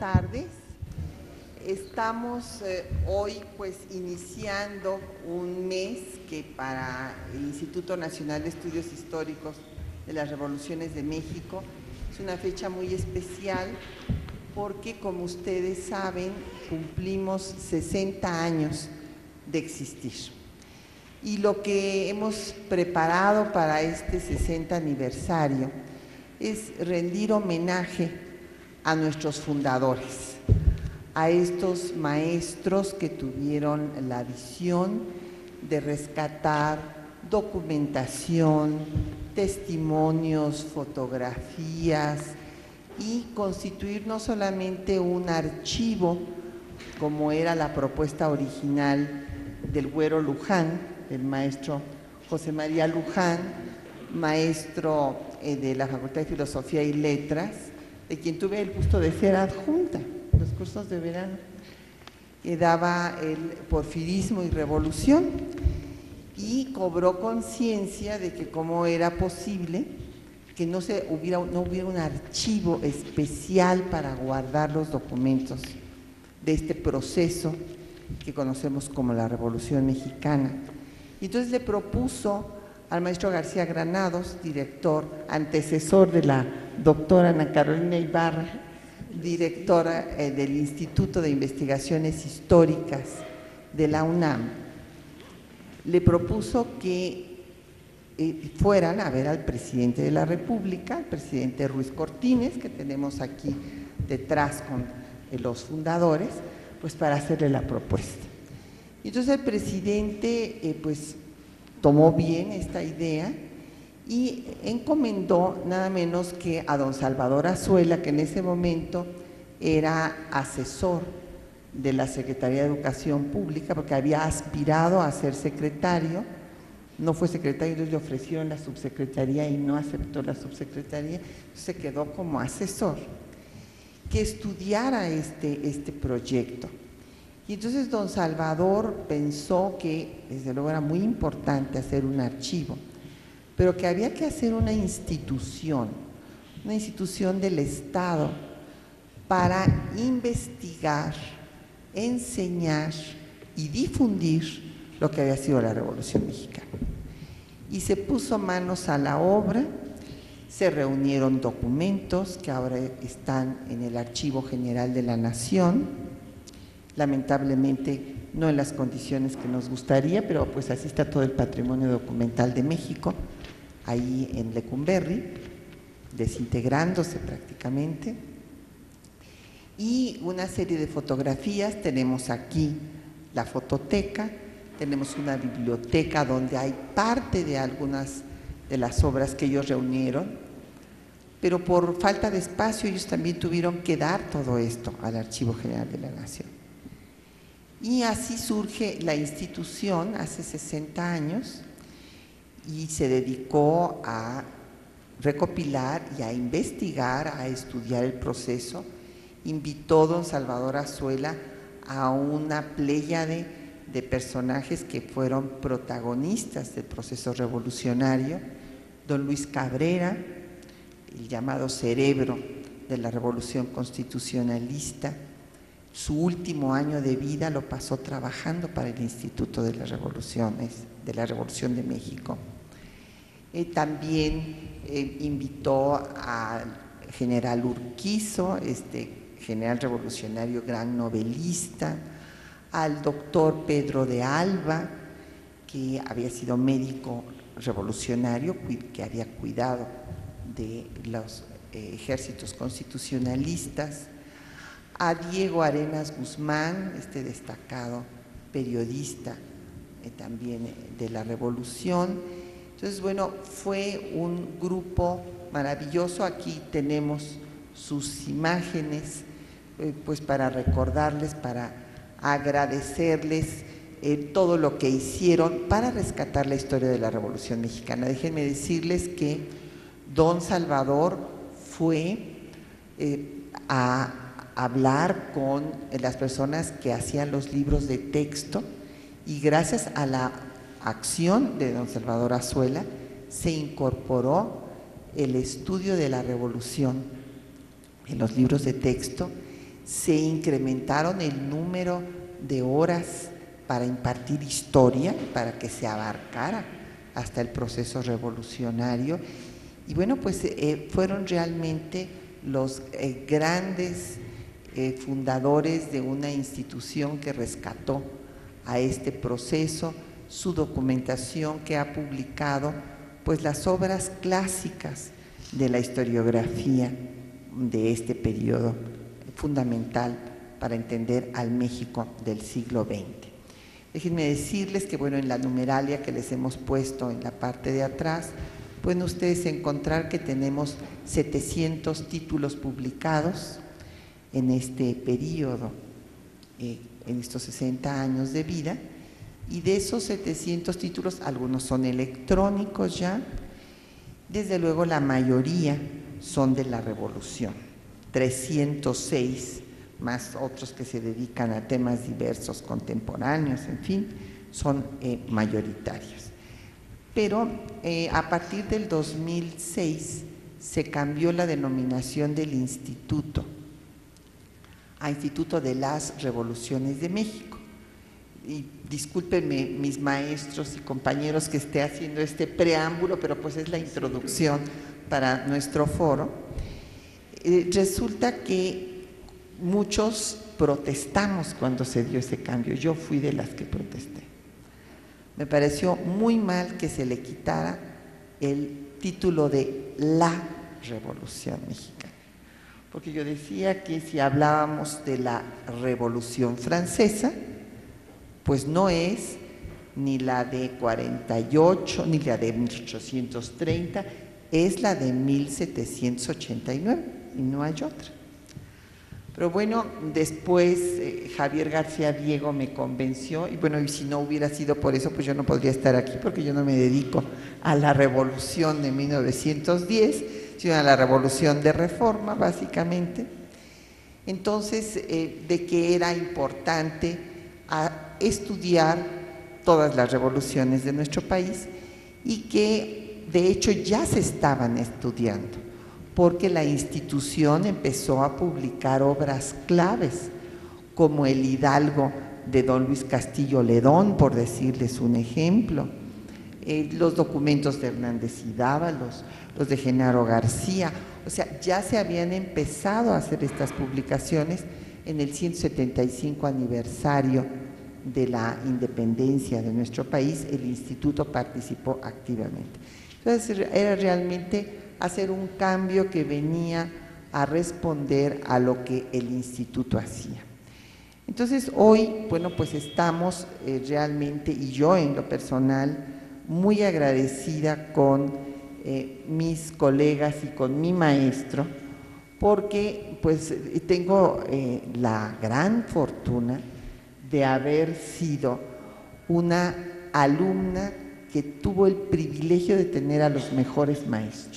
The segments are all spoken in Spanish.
tardes. Estamos hoy pues iniciando un mes que para el Instituto Nacional de Estudios Históricos de las Revoluciones de México es una fecha muy especial porque, como ustedes saben, cumplimos 60 años de existir. Y lo que hemos preparado para este 60 aniversario es rendir homenaje a nuestros fundadores, a estos maestros que tuvieron la visión de rescatar documentación, testimonios, fotografías y constituir no solamente un archivo, como era la propuesta original del Güero Luján, el maestro José María Luján, maestro de la Facultad de Filosofía y Letras, de quien tuve el gusto de ser adjunta en los cursos de verano, que daba el porfirismo y revolución, y cobró conciencia de que cómo era posible que no hubiera un archivo especial para guardar los documentos de este proceso que conocemos como la Revolución Mexicana. Y entonces le propuso al maestro García Granados, director, antecesor de la doctora Ana Carolina Ibarra, directora del Instituto de Investigaciones Históricas de la UNAM, le propuso que fueran a ver al presidente de la República, el presidente Ruiz Cortines, que tenemos aquí detrás con los fundadores, pues para hacerle la propuesta. Y entonces el presidente pues tomó bien esta idea y encomendó nada menos que a don Salvador Azuela, que en ese momento era asesor de la Secretaría de Educación Pública, porque había aspirado a ser secretario, no fue secretario, entonces le ofrecieron la subsecretaría y no aceptó la subsecretaría, se quedó como asesor, que estudiara este proyecto. Y entonces don Salvador pensó que desde luego era muy importante hacer un archivo, pero que había que hacer una institución del Estado para investigar, enseñar y difundir lo que había sido la Revolución Mexicana. Y se puso manos a la obra, se reunieron documentos que ahora están en el Archivo General de la Nación, lamentablemente no en las condiciones que nos gustaría, pero pues así está todo el patrimonio documental de México, ahí en Lecumberri, desintegrándose prácticamente, y una serie de fotografías. Tenemos aquí la fototeca, tenemos una biblioteca donde hay parte de algunas de las obras que ellos reunieron, pero por falta de espacio ellos también tuvieron que dar todo esto al Archivo General de la Nación. Y así surge la institución hace 60 años y se dedicó a recopilar y a investigar, a estudiar el proceso. Invitó don Salvador Azuela a una pléyade de personajes que fueron protagonistas del proceso revolucionario, don Luis Cabrera, el llamado cerebro de la Revolución Constitucionalista. Su último año de vida lo pasó trabajando para el Instituto de las Revoluciones, de la Revolución de México. También invitó al general Urquizo, general revolucionario, gran novelista, al doctor Pedro de Alba, que había sido médico revolucionario, que había cuidado de los ejércitos constitucionalistas, a Diego Arenas Guzmán, destacado periodista también de la Revolución. Entonces, bueno, fue un grupo maravilloso. Aquí tenemos sus imágenes, pues para recordarles, para agradecerles todo lo que hicieron para rescatar la historia de la Revolución Mexicana. Déjenme decirles que don Salvador fue a hablar con las personas que hacían los libros de texto, y gracias a la acción de don Salvador Azuela se incorporó el estudio de la Revolución en los libros de texto, se incrementaron el número de horas para impartir historia, para que se abarcara hasta el proceso revolucionario. Y bueno, pues fueron realmente los grandes fundadores de una institución que rescató a este proceso, su documentación que ha publicado pues las obras clásicas de la historiografía de este periodo fundamental para entender al México del siglo XX. Déjenme decirles que, bueno, en la numeralia que les hemos puesto en la parte de atrás, pueden ustedes encontrar que tenemos 700 títulos publicados en este periodo, en estos 60 años de vida, y de esos 700 títulos, algunos son electrónicos ya, desde luego la mayoría son de la Revolución, 306 más otros que se dedican a temas diversos, contemporáneos, en fin, son mayoritarios. Pero a partir del 2006 se cambió la denominación del instituto a Instituto de las Revoluciones de México. Y discúlpenme mis maestros y compañeros que esté haciendo este preámbulo, pero pues es la introducción para nuestro foro. Resulta que muchos protestamos cuando se dio ese cambio. Yo fui de las que protesté. Me pareció muy mal que se le quitara el título de la Revolución Mexicana, porque yo decía que si hablábamos de la Revolución Francesa, pues no es ni la de 48, ni la de 1830, es la de 1789 y no hay otra. Pero bueno, después Javier García Diego me convenció, y bueno, y si no hubiera sido por eso, pues yo no podría estar aquí, porque yo no me dedico a la revolución de 1910, sino a la revolución de reforma, básicamente. Entonces, de que era importante estudiar todas las revoluciones de nuestro país, y que de hecho ya se estaban estudiando, porque la institución empezó a publicar obras claves, como el Hidalgo de don Luis Castillo Ledón, por decirles un ejemplo, los documentos de Hernández y Dávalos, los de Genaro García. O sea, ya se habían empezado a hacer estas publicaciones en el 175 aniversario de la independencia de nuestro país. El instituto participó activamente. Entonces, era realmente hacer un cambio que venía a responder a lo que el instituto hacía. Entonces hoy, bueno, pues estamos realmente, y yo en lo personal, muy agradecida con mis colegas y con mi maestro, porque pues tengo la gran fortuna de haber sido una alumna que tuvo el privilegio de tener a los mejores maestros.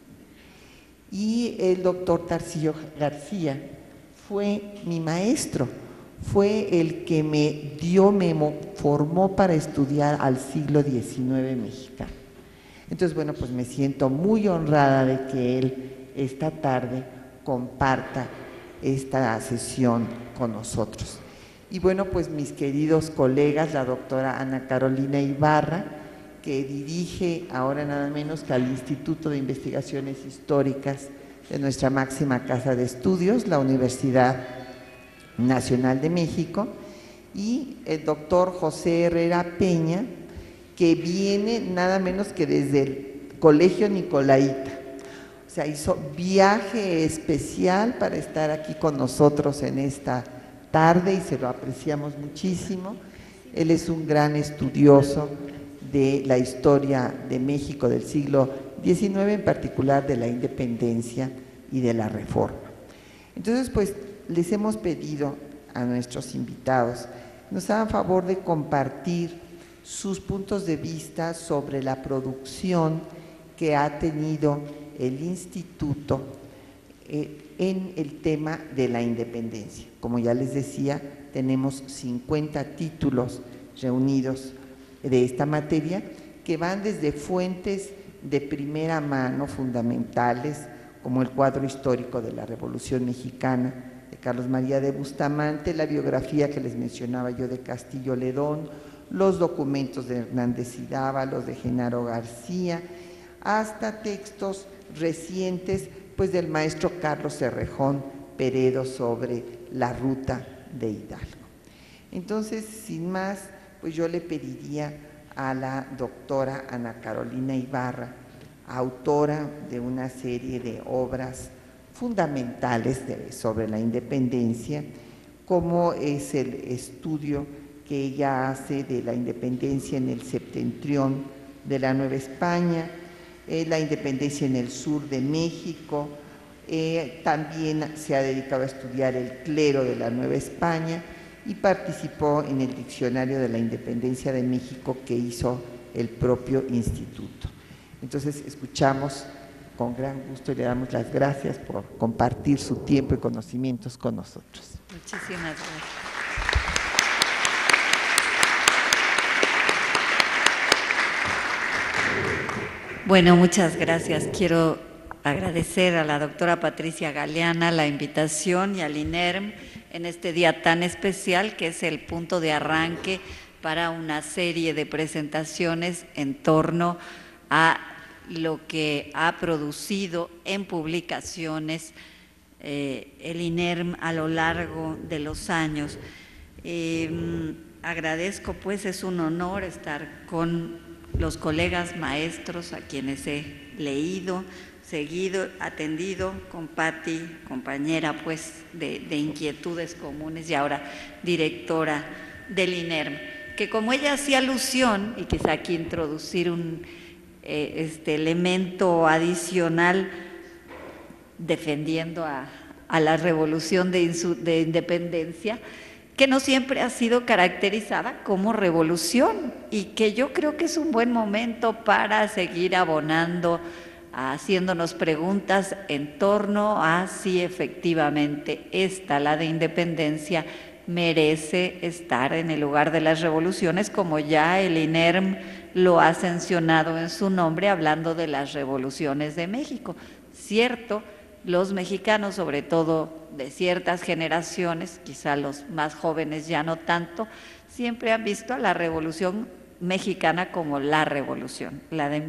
Y el doctor Tarcillo García fue mi maestro, fue el que me formó para estudiar al siglo XIX mexicano. Entonces, bueno, pues me siento muy honrada de que él esta tarde comparta esta sesión con nosotros. Y bueno, pues mis queridos colegas, la doctora Ana Carolina Ibarra, que dirige ahora nada menos que al Instituto de Investigaciones Históricas de nuestra máxima casa de estudios, la Universidad Nacional de México, y el doctor José Herrera Peña, que viene nada menos que desde el Colegio Nicolaita. O sea, hizo viaje especial para estar aquí con nosotros en esta tarde y se lo apreciamos muchísimo. Él es un gran estudioso de la historia de México del siglo XIX, en particular de la independencia y de la reforma. Entonces, pues, les hemos pedido a nuestros invitados nos hagan favor de compartir sus puntos de vista sobre la producción que ha tenido el instituto en el tema de la independencia. Como ya les decía, tenemos 50 títulos reunidos de esta materia, que van desde fuentes de primera mano fundamentales, como el cuadro histórico de la Revolución Mexicana de Carlos María de Bustamante, la biografía que les mencionaba yo de Castillo Ledón, los documentos de Hernández y Dávalos, de Genaro García, hasta textos recientes pues del maestro Carlos Cerrejón Peredo sobre la ruta de Hidalgo. Entonces, sin más, pues yo le pediría a la doctora Ana Carolina Ibarra, autora de una serie de obras fundamentales sobre la independencia, como es el estudio que ella hace de la independencia en el septentrión de la Nueva España, la independencia en el sur de México, también se ha dedicado a estudiar el clero de la Nueva España y participó en el Diccionario de la Independencia de México que hizo el propio instituto. Entonces escuchamos con gran gusto y le damos las gracias por compartir su tiempo y conocimientos con nosotros. Muchísimas gracias. Bueno, muchas gracias. Quiero agradecer a la doctora Patricia Galeana la invitación y al INERM en este día tan especial que es el punto de arranque para una serie de presentaciones en torno a lo que ha producido en publicaciones el INERM a lo largo de los años. Agradezco, pues, es un honor estar con los colegas maestros a quienes he leído, seguido, atendido, con Patti, compañera pues de inquietudes comunes y ahora directora del INERM, que como ella hacía alusión, y quizá aquí introducir un elemento adicional defendiendo a la revolución de independencia, que no siempre ha sido caracterizada como revolución y que yo creo que es un buen momento para seguir abonando, haciéndonos preguntas en torno a si efectivamente esta, la de independencia, merece estar en el lugar de las revoluciones, como ya el INERM lo ha sancionado en su nombre, hablando de las revoluciones de México. Cierto, los mexicanos, sobre todo de ciertas generaciones, quizá los más jóvenes ya no tanto, siempre han visto a la Revolución Mexicana como la revolución, la de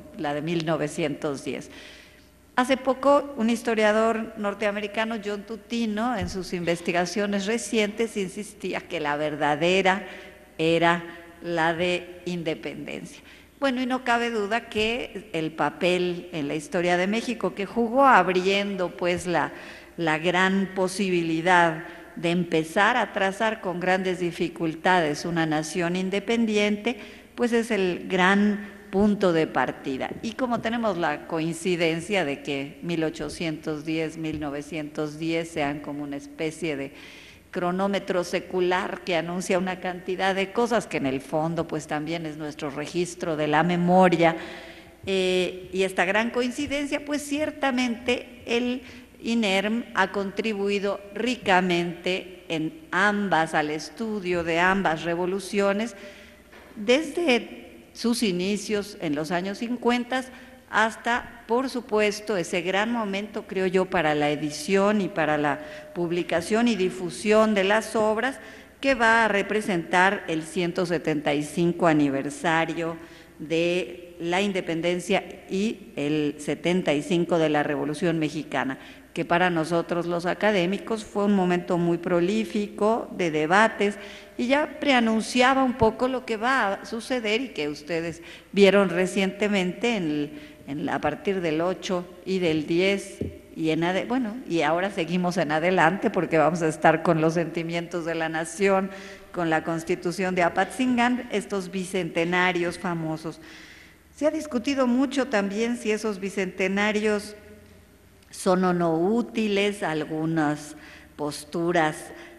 1910. Hace poco, un historiador norteamericano, John Tutino, en sus investigaciones recientes, insistía que la verdadera era la de independencia. Bueno, y no cabe duda que el papel en la historia de México que jugó abriendo pues la gran posibilidad de empezar a trazar con grandes dificultades una nación independiente, pues es el gran punto de partida. Y como tenemos la coincidencia de que 1810, 1910 sean como una especie de cronómetro secular que anuncia una cantidad de cosas que en el fondo pues también es nuestro registro de la memoria, y esta gran coincidencia, pues ciertamente el INERM ha contribuido ricamente en ambas, al estudio de ambas revoluciones, desde sus inicios en los años 50 hasta, por supuesto, ese gran momento, creo yo, para la edición y para la publicación y difusión de las obras, que va a representar el 175 aniversario de la independencia y el 75 de la Revolución Mexicana, que para nosotros los académicos fue un momento muy prolífico de debates y ya preanunciaba un poco lo que va a suceder y que ustedes vieron recientemente a partir del 8 y del 10 y y ahora seguimos en adelante porque vamos a estar con los sentimientos de la nación, con la Constitución de Apatzingán, estos bicentenarios famosos. Se ha discutido mucho también si esos bicentenarios son o no útiles, algunas posturas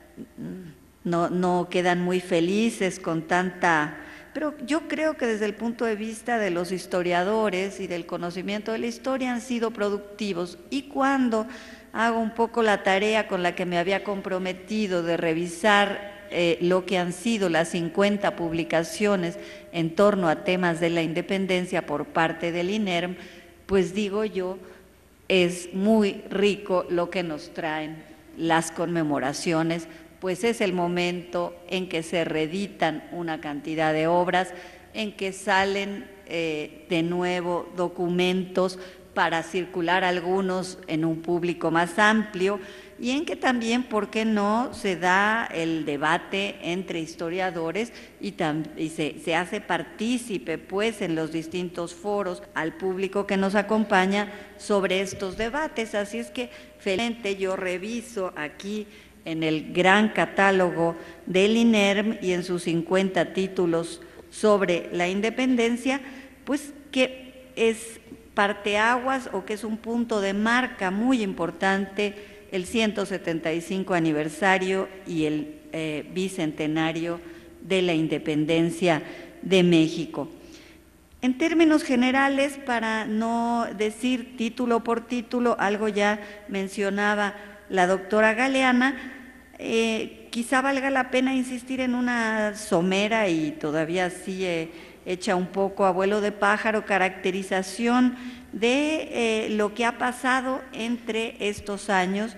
no quedan muy felices con tanta, pero yo creo que desde el punto de vista de los historiadores y del conocimiento de la historia han sido productivos, y cuando hago un poco la tarea con la que me había comprometido de revisar lo que han sido las 50 publicaciones en torno a temas de la independencia por parte del INERM, pues digo yo, es muy rico lo que nos traen las conmemoraciones, pues es el momento en que se reeditan una cantidad de obras, en que salen de nuevo documentos para circular algunos en un público más amplio, y en que también, ¿por qué no?, se da el debate entre historiadores y se hace partícipe, pues, en los distintos foros al público que nos acompaña sobre estos debates. Así es que, felizmente, yo reviso aquí en el gran catálogo del INERM y en sus 50 títulos sobre la independencia, pues que es parteaguas o que es un punto de marca muy importante el 175 aniversario y el bicentenario de la independencia de México. En términos generales, para no decir título por título, algo ya mencionaba la doctora Galeana, quizá valga la pena insistir en una somera y todavía sí hecha un poco a vuelo de pájaro caracterización de lo que ha pasado entre estos años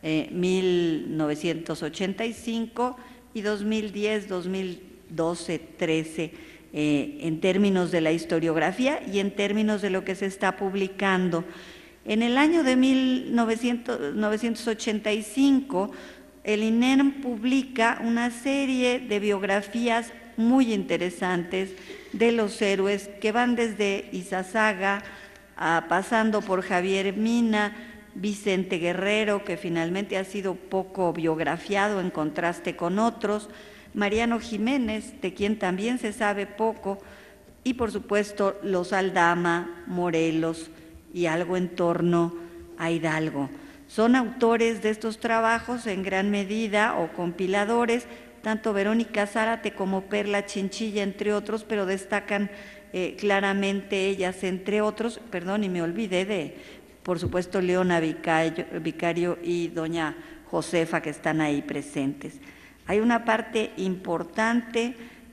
1985 y 2010, 2012, 13, en términos de la historiografía y en términos de lo que se está publicando. En el año de 1985, el INERM publica una serie de biografías muy interesantes de los héroes que van desde Izazaga, pasando por Javier Mina, Vicente Guerrero, que finalmente ha sido poco biografiado en contraste con otros, Mariano Jiménez, de quien también se sabe poco, y por supuesto los Aldama, Morelos y algo en torno a Hidalgo. Son autores de estos trabajos en gran medida o compiladores, tanto Verónica Zárate como Perla Chinchilla, entre otros, pero destacan claramente ellas, entre otros, perdón, y me olvidé de, por supuesto, Leona Vicario y doña Josefa, que están ahí presentes. Hay una parte importante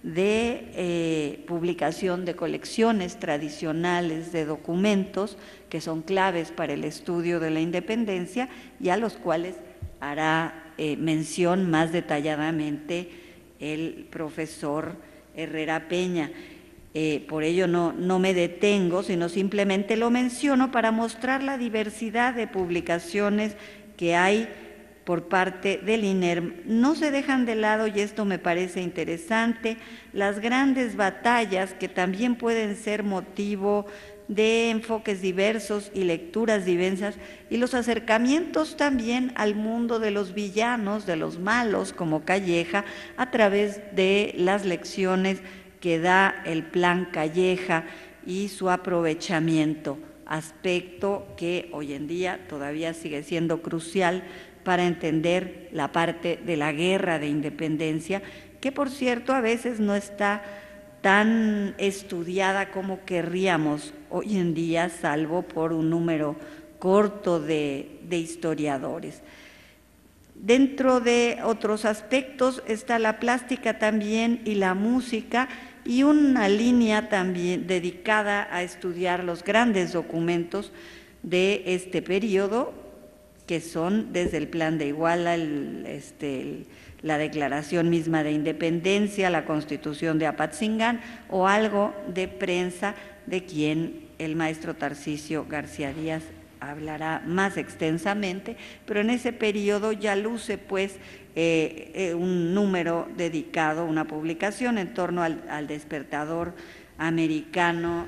de publicación de colecciones tradicionales de documentos que son claves para el estudio de la independencia y a los cuales hará mención más detalladamente el profesor Herrera Peña. Por ello no me detengo, sino simplemente lo menciono para mostrar la diversidad de publicaciones que hay por parte del INERM. No se dejan de lado, y esto me parece interesante, las grandes batallas que también pueden ser motivo de enfoques diversos y lecturas diversas, y los acercamientos también al mundo de los villanos, de los malos, como Calleja, a través de las lecciones que da el Plan Calleja y su aprovechamiento, aspecto que hoy en día todavía sigue siendo crucial para entender la parte de la guerra de independencia, que por cierto a veces no está tan estudiada como querríamos hoy en día, salvo por un número corto de historiadores. Dentro de otros aspectos está la plástica también y la música, y una línea también dedicada a estudiar los grandes documentos de este periodo, que son desde el Plan de Iguala, la Declaración misma de Independencia, la Constitución de Apatzingán, o algo de prensa de quien el maestro Tarcisio García Díaz hablará más extensamente, pero en ese periodo ya luce pues un número dedicado, una publicación en torno al despertador americano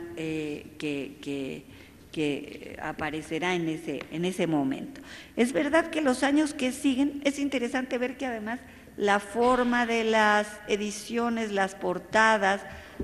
que aparecerá en ese momento. Es verdad que los años que siguen, es interesante ver que además la forma de las ediciones, las portadas,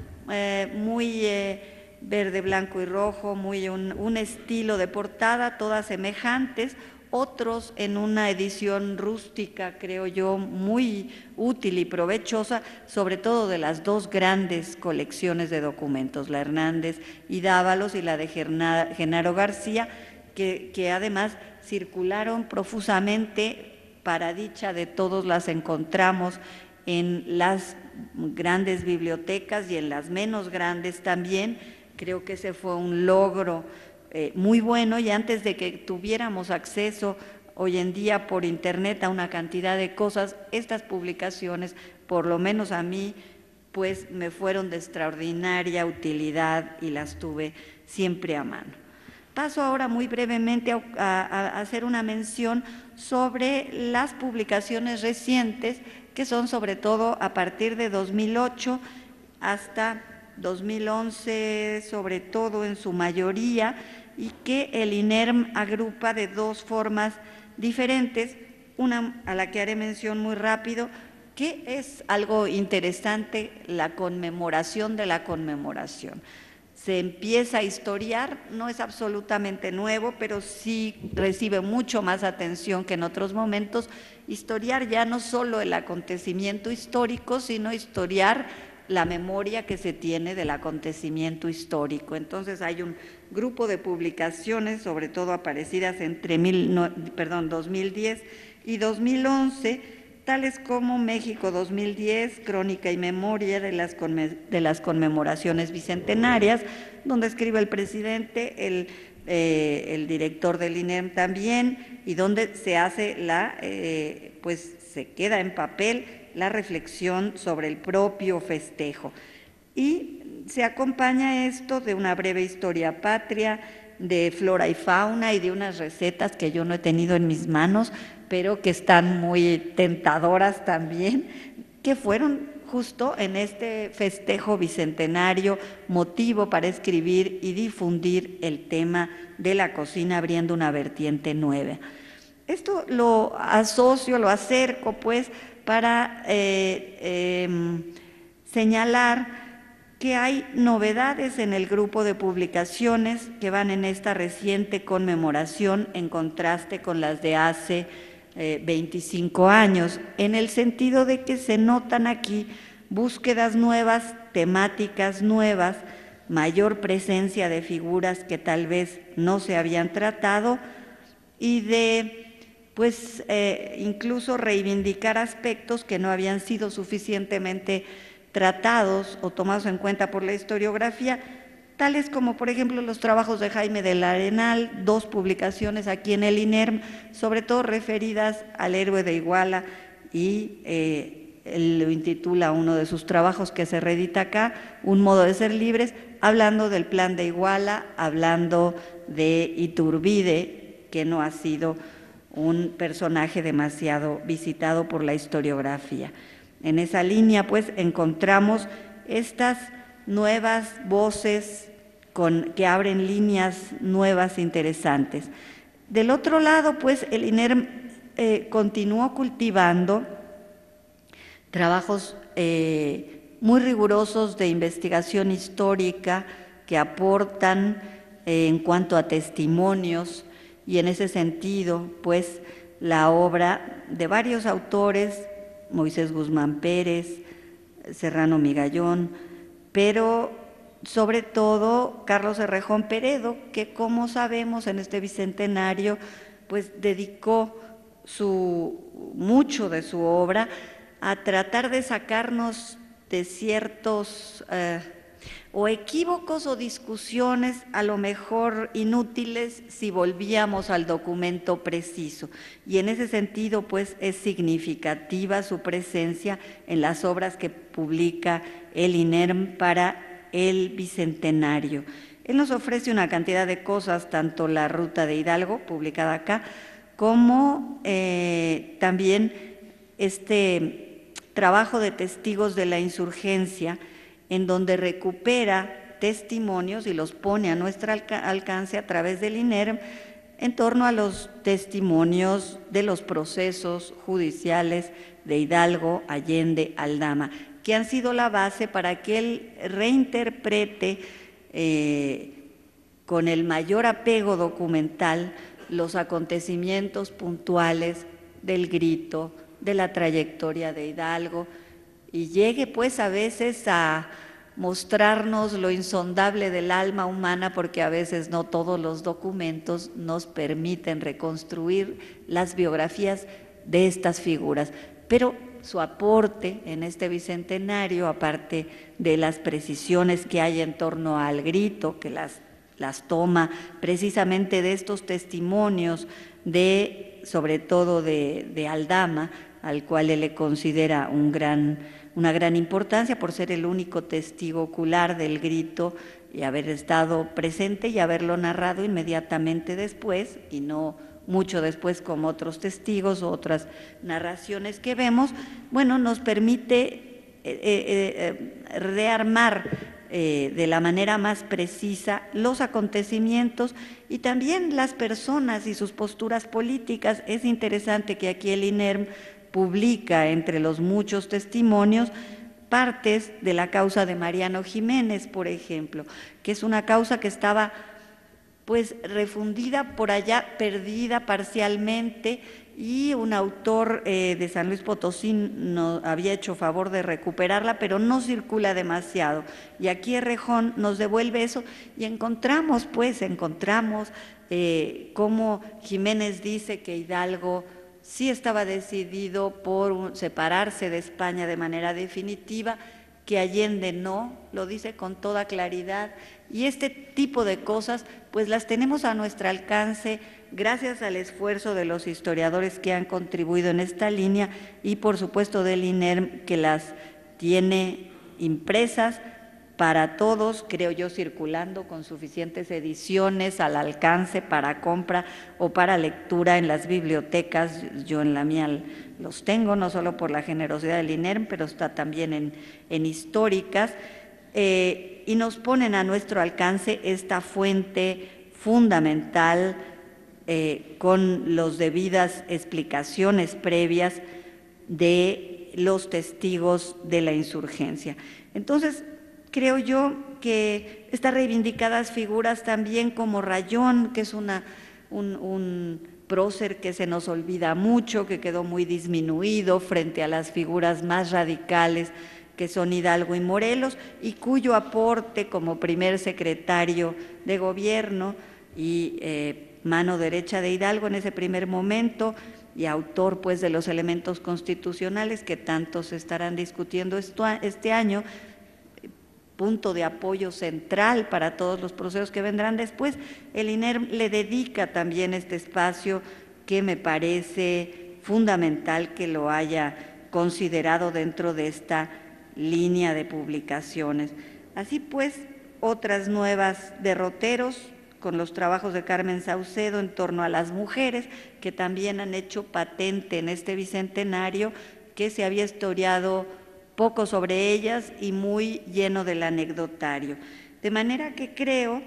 muy verde, blanco y rojo, muy un estilo de portada, todas semejantes, otros en una edición rústica, creo yo, muy útil y provechosa, sobre todo de las dos grandes colecciones de documentos, la Hernández y Dávalos y la de Genaro García, que además circularon profusamente, para dicha de todos las encontramos en las grandes bibliotecas y en las menos grandes también. Creo que ese fue un logro muy bueno, y antes de que tuviéramos acceso hoy en día por internet a una cantidad de cosas, estas publicaciones, por lo menos a mí, pues me fueron de extraordinaria utilidad y las tuve siempre a mano. Paso ahora muy brevemente a hacer una mención sobre las publicaciones recientes, que son sobre todo a partir de 2008 hasta 2011, sobre todo en su mayoría, y que el INERM agrupa de dos formas diferentes, una a la que haré mención muy rápido, que es algo interesante, la conmemoración de la conmemoración. Se empieza a historiar, no es absolutamente nuevo, pero sí recibe mucho más atención que en otros momentos, historiar ya no solo el acontecimiento histórico, sino historiar la memoria que se tiene del acontecimiento histórico. Entonces hay un grupo de publicaciones, sobre todo aparecidas entre 2010 y 2011, tales como México 2010, Crónica y Memoria de las conmemoraciones bicentenarias, donde escribe el presidente, el director del INERM también, y donde se hace pues se queda en papel la reflexión sobre el propio festejo. Y se acompaña esto de una breve historia patria, de flora y fauna y de unas recetas que yo no he tenido en mis manos, pero que están muy tentadoras también, que fueron justo en este festejo bicentenario motivo para escribir y difundir el tema de la cocina, abriendo una vertiente nueva. Esto lo asocio, lo acerco pues para señalar que hay novedades en el grupo de publicaciones que van en esta reciente conmemoración en contraste con las de hace 25 años, en el sentido de que se notan aquí búsquedas nuevas, temáticas nuevas, mayor presencia de figuras que tal vez no se habían tratado y de pues incluso reivindicar aspectos que no habían sido suficientemente tratados o tomados en cuenta por la historiografía, tales como por ejemplo los trabajos de Jaime del Arenal, dos publicaciones aquí en el INERM, sobre todo referidas al héroe de Iguala, y él lo intitula uno de sus trabajos que se reedita acá, Un modo de ser libres, hablando del plan de Iguala, hablando de Iturbide, que no ha sido un personaje demasiado visitado por la historiografía. En esa línea, pues, encontramos estas nuevas voces que abren líneas nuevas interesantes. Del otro lado, pues, el INERM continuó cultivando trabajos muy rigurosos de investigación histórica que aportan en cuanto a testimonios, y en ese sentido, pues, la obra de varios autores, Moisés Guzmán Pérez, Serrano Migallón, pero sobre todo Carlos Errejón Peredo, que como sabemos en este bicentenario, pues dedicó mucho de su obra a tratar de sacarnos de ciertos o equívocos o discusiones a lo mejor inútiles si volvíamos al documento preciso. Y en ese sentido, pues, es significativa su presencia en las obras que publica el INERM para el bicentenario. Él nos ofrece una cantidad de cosas, tanto la Ruta de Hidalgo, publicada acá, como también este trabajo de testigos de la insurgencia, en donde recupera testimonios y los pone a nuestro alcance a través del INERM en torno a los testimonios de los procesos judiciales de Hidalgo, Allende, Aldama, que han sido la base para que él reinterprete con el mayor apego documental los acontecimientos puntuales del grito, de la trayectoria de Hidalgo, y llegue pues a veces a mostrarnos lo insondable del alma humana, porque a veces no todos los documentos nos permiten reconstruir las biografías de estas figuras. Pero su aporte en este bicentenario, aparte de las precisiones que hay en torno al grito, que las toma precisamente de estos testimonios de sobre todo de Aldama, al cual él le considera una gran importancia por ser el único testigo ocular del grito y haber estado presente y haberlo narrado inmediatamente después, y no mucho después como otros testigos o otras narraciones que vemos. Bueno, nos permite rearmar de la manera más precisa los acontecimientos y también las personas y sus posturas políticas. Es interesante que aquí el INERM publica entre los muchos testimonios partes de la causa de Mariano Jiménez, por ejemplo, que es una causa que estaba pues refundida por allá, perdida parcialmente, y un autor de San Luis Potosí nos había hecho favor de recuperarla, pero no circula demasiado. Y aquí Errejón nos devuelve eso y encontramos cómo Jiménez dice que Hidalgo sí estaba decidido por separarse de España de manera definitiva, que Allende no, lo dice con toda claridad, y este tipo de cosas pues las tenemos a nuestro alcance gracias al esfuerzo de los historiadores que han contribuido en esta línea y por supuesto del INERM, que las tiene impresas para todos, creo yo, circulando con suficientes ediciones al alcance para compra o para lectura en las bibliotecas. Yo en la mía los tengo, no solo por la generosidad del INERM, pero está también en históricas, y nos ponen a nuestro alcance esta fuente fundamental con las debidas explicaciones previas de los testigos de la insurgencia. Entonces, creo yo que estas reivindicadas figuras también como Rayón, que es un prócer que se nos olvida mucho, que quedó muy disminuido frente a las figuras más radicales que son Hidalgo y Morelos, y cuyo aporte como primer secretario de gobierno y mano derecha de Hidalgo en ese primer momento, y autor pues de los elementos constitucionales que tanto se estarán discutiendo este año, punto de apoyo central para todos los procesos que vendrán después. El INERM le dedica también este espacio que me parece fundamental que lo haya considerado dentro de esta línea de publicaciones. Así pues, otras nuevas derroteros con los trabajos de Carmen Saucedo en torno a las mujeres, que también han hecho patente en este bicentenario que se había historiado poco sobre ellas y muy lleno del anecdotario. De manera que creo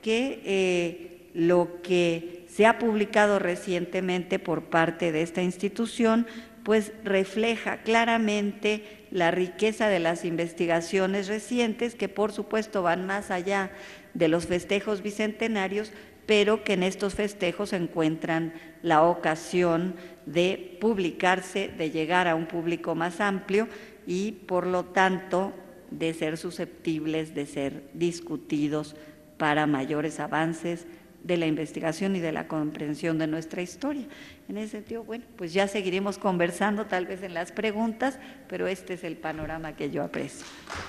que lo que se ha publicado recientemente por parte de esta institución pues refleja claramente la riqueza de las investigaciones recientes, que por supuesto van más allá de los festejos bicentenarios, pero que en estos festejos encuentran la ocasión de publicarse, de llegar a un público más amplio y por lo tanto de ser susceptibles de ser discutidos para mayores avances de la investigación y de la comprensión de nuestra historia. En ese sentido, bueno, pues ya seguiremos conversando tal vez en las preguntas, pero este es el panorama que yo aprecio.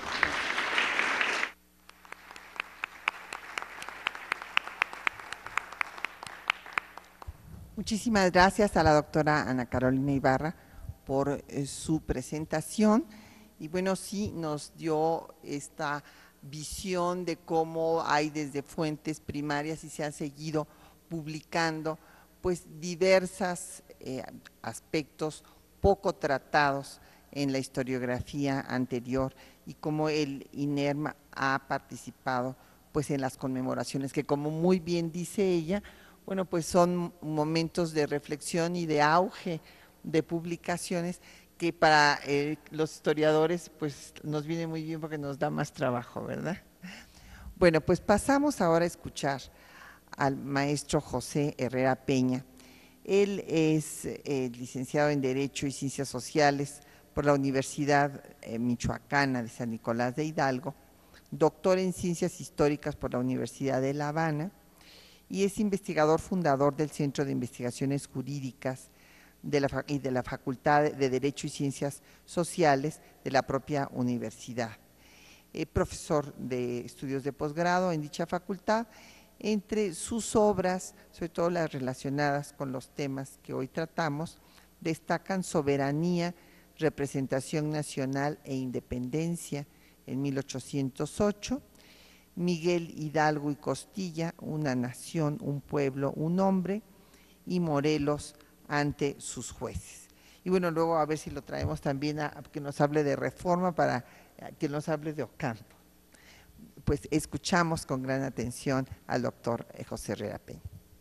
Muchísimas gracias a la doctora Ana Carolina Ibarra por su presentación, y bueno, sí nos dio esta visión de cómo hay desde fuentes primarias y se han seguido publicando pues diversos aspectos poco tratados en la historiografía anterior, y cómo el INERM ha participado pues en las conmemoraciones que, como muy bien dice ella, bueno, pues son momentos de reflexión y de auge de publicaciones que para los historiadores pues nos viene muy bien porque nos da más trabajo, ¿verdad? Bueno, pues pasamos ahora a escuchar al maestro José Herrera Peña. Él es licenciado en Derecho y Ciencias Sociales por la Universidad Michoacana de San Nicolás de Hidalgo, doctor en Ciencias Históricas por la Universidad de La Habana, y es investigador fundador del Centro de Investigaciones Jurídicas y de la Facultad de Derecho y Ciencias Sociales de la propia universidad. Profesor de estudios de posgrado en dicha facultad, Entre sus obras, sobre todo las relacionadas con los temas que hoy tratamos, destacan Soberanía, Representación Nacional e Independencia en 1808, Miguel Hidalgo y Costilla, Una nación, un pueblo, un hombre, y Morelos ante sus jueces. Y bueno, luego a ver si lo traemos también a que nos hable de Reforma, para que nos hable de Ocampo. Pues escuchamos con gran atención al doctor José Herrera Peña.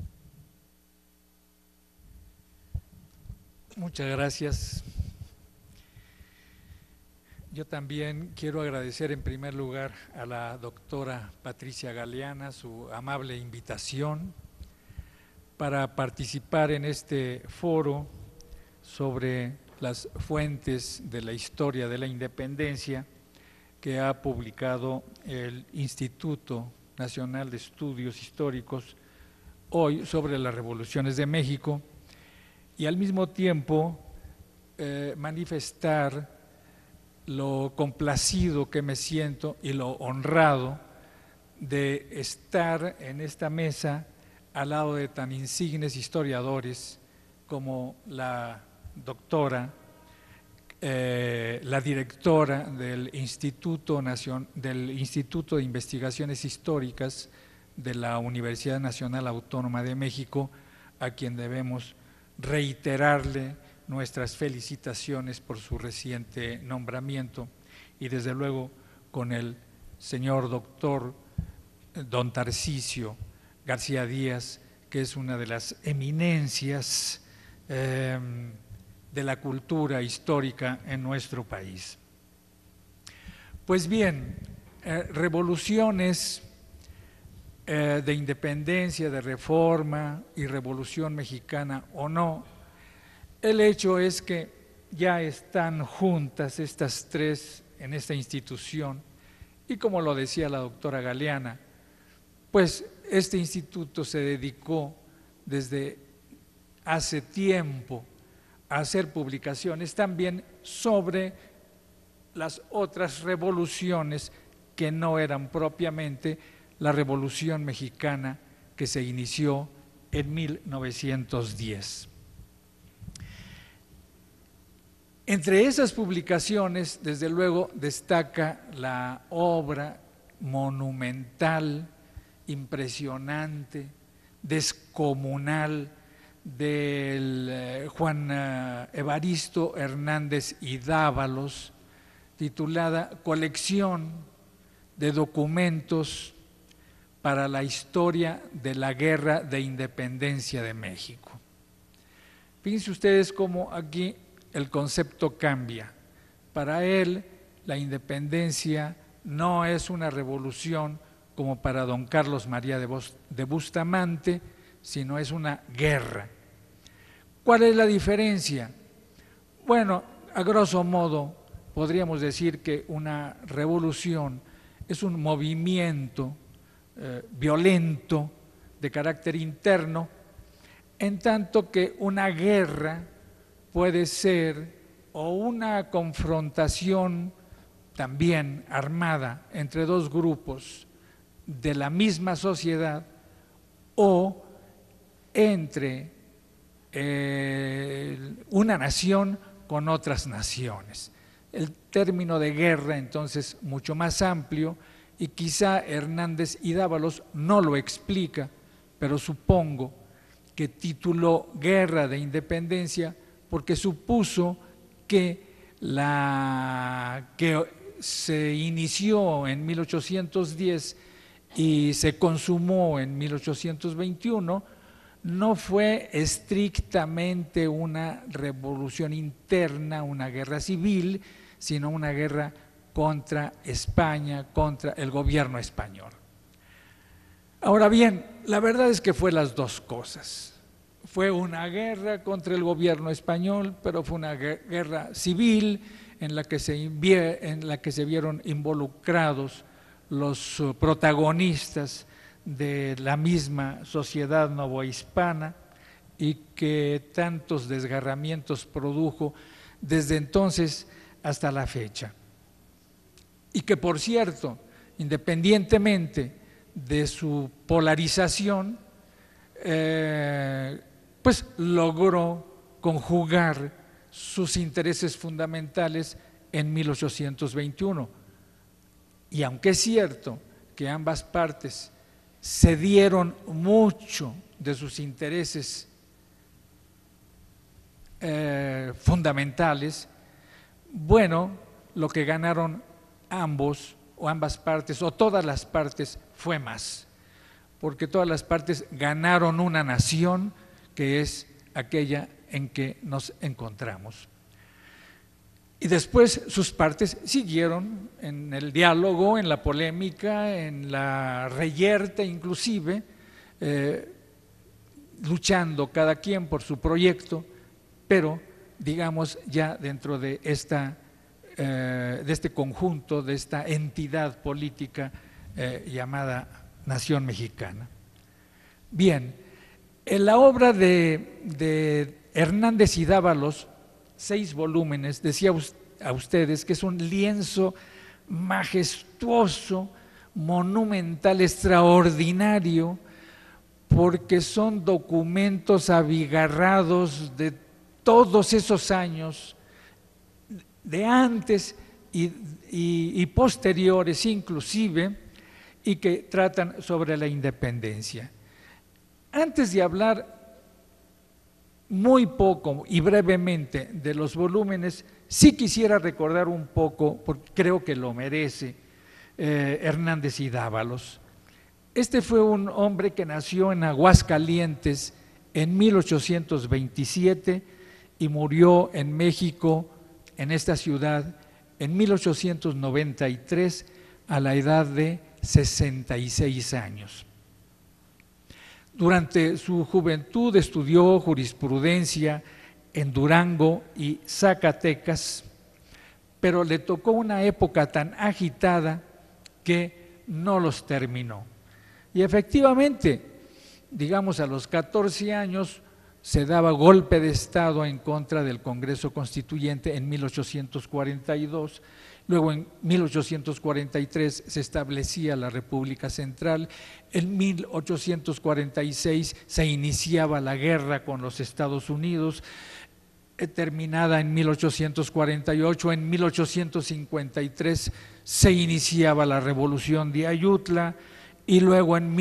Muchas gracias. Yo también quiero agradecer en primer lugar a la doctora Patricia Galeana su amable invitación para participar en este foro sobre las fuentes de la historia de la independencia que ha publicado el Instituto Nacional de Estudios Históricos hoy sobre las revoluciones de México, y al mismo tiempo manifestar lo complacido que me siento y lo honrado de estar en esta mesa al lado de tan insignes historiadores como la doctora, la directora del Instituto de Investigaciones Históricas de la Universidad Nacional Autónoma de México, a quien debemos reiterarle nuestras felicitaciones por su reciente nombramiento, y desde luego con el señor doctor don Tarcisio García Díaz, que es una de las eminencias de la cultura histórica en nuestro país. Pues bien, revoluciones de independencia, de reforma y revolución mexicana o no, el hecho es que ya están juntas estas tres en esta institución, y como lo decía la doctora Galeana, pues este instituto se dedicó desde hace tiempo a hacer publicaciones también sobre las otras revoluciones que no eran propiamente la Revolución Mexicana que se inició en 1910. Entre esas publicaciones, desde luego, destaca la obra monumental, impresionante, descomunal del Juan Evaristo Hernández y Dávalos, titulada Colección de documentos para la historia de la Guerra de Independencia de México. Fíjense ustedes cómo aquí el concepto cambia. Para él, la independencia no es una revolución como para don Carlos María de Bustamante, sino es una guerra. ¿Cuál es la diferencia? Bueno, a grosso modo, podríamos decir que una revolución es un movimiento violento de carácter interno, en tanto que una guerra puede ser o una confrontación también armada entre dos grupos de la misma sociedad o entre una nación con otras naciones. El término de guerra entonces mucho más amplio, y quizá Hernández y Dávalos no lo explica, pero supongo que tituló Guerra de Independencia porque supuso que se inició en 1810 y se consumó en 1821 no fue estrictamente una revolución interna, una guerra civil, sino una guerra contra España, contra el gobierno español. Ahora bien, la verdad es que fue las dos cosas. Fue una guerra contra el gobierno español, pero fue una guerra civil en la que se vieron involucrados los protagonistas de la misma sociedad novohispana y que tantos desgarramientos produjo desde entonces hasta la fecha. Y que, por cierto, independientemente de su polarización, pues logró conjugar sus intereses fundamentales en 1821. Y aunque es cierto que ambas partes cedieron mucho de sus intereses fundamentales, bueno, lo que ganaron ambos o ambas partes o todas las partes fue más, porque todas las partes ganaron una nación que es aquella en que nos encontramos. Y después sus partes siguieron en el diálogo, en la polémica, en la reyerta inclusive, luchando cada quien por su proyecto, pero digamos ya dentro de este conjunto, de esta entidad política llamada Nación Mexicana. Bien, en la obra de Hernández y Dávalos, 6 volúmenes, decía a ustedes que es un lienzo majestuoso, monumental, extraordinario, porque son documentos abigarrados de todos esos años, de antes y posteriores inclusive, y que tratan sobre la independencia. Antes de hablar muy poco y brevemente de los volúmenes, sí quisiera recordar un poco, porque creo que lo merece, Hernández y Dávalos. Este fue un hombre que nació en Aguascalientes en 1827 y murió en México, en esta ciudad, en 1893 a la edad de 66 años. Durante su juventud estudió jurisprudencia en Durango y Zacatecas, pero le tocó una época tan agitada que no los terminó. Y efectivamente, digamos a los 14 años, se daba golpe de Estado en contra del Congreso Constituyente en 1842. Luego en 1843 se establecía la República Central, en 1846 se iniciaba la guerra con los Estados Unidos, terminada en 1848, en 1853 se iniciaba la Revolución de Ayutla y luego en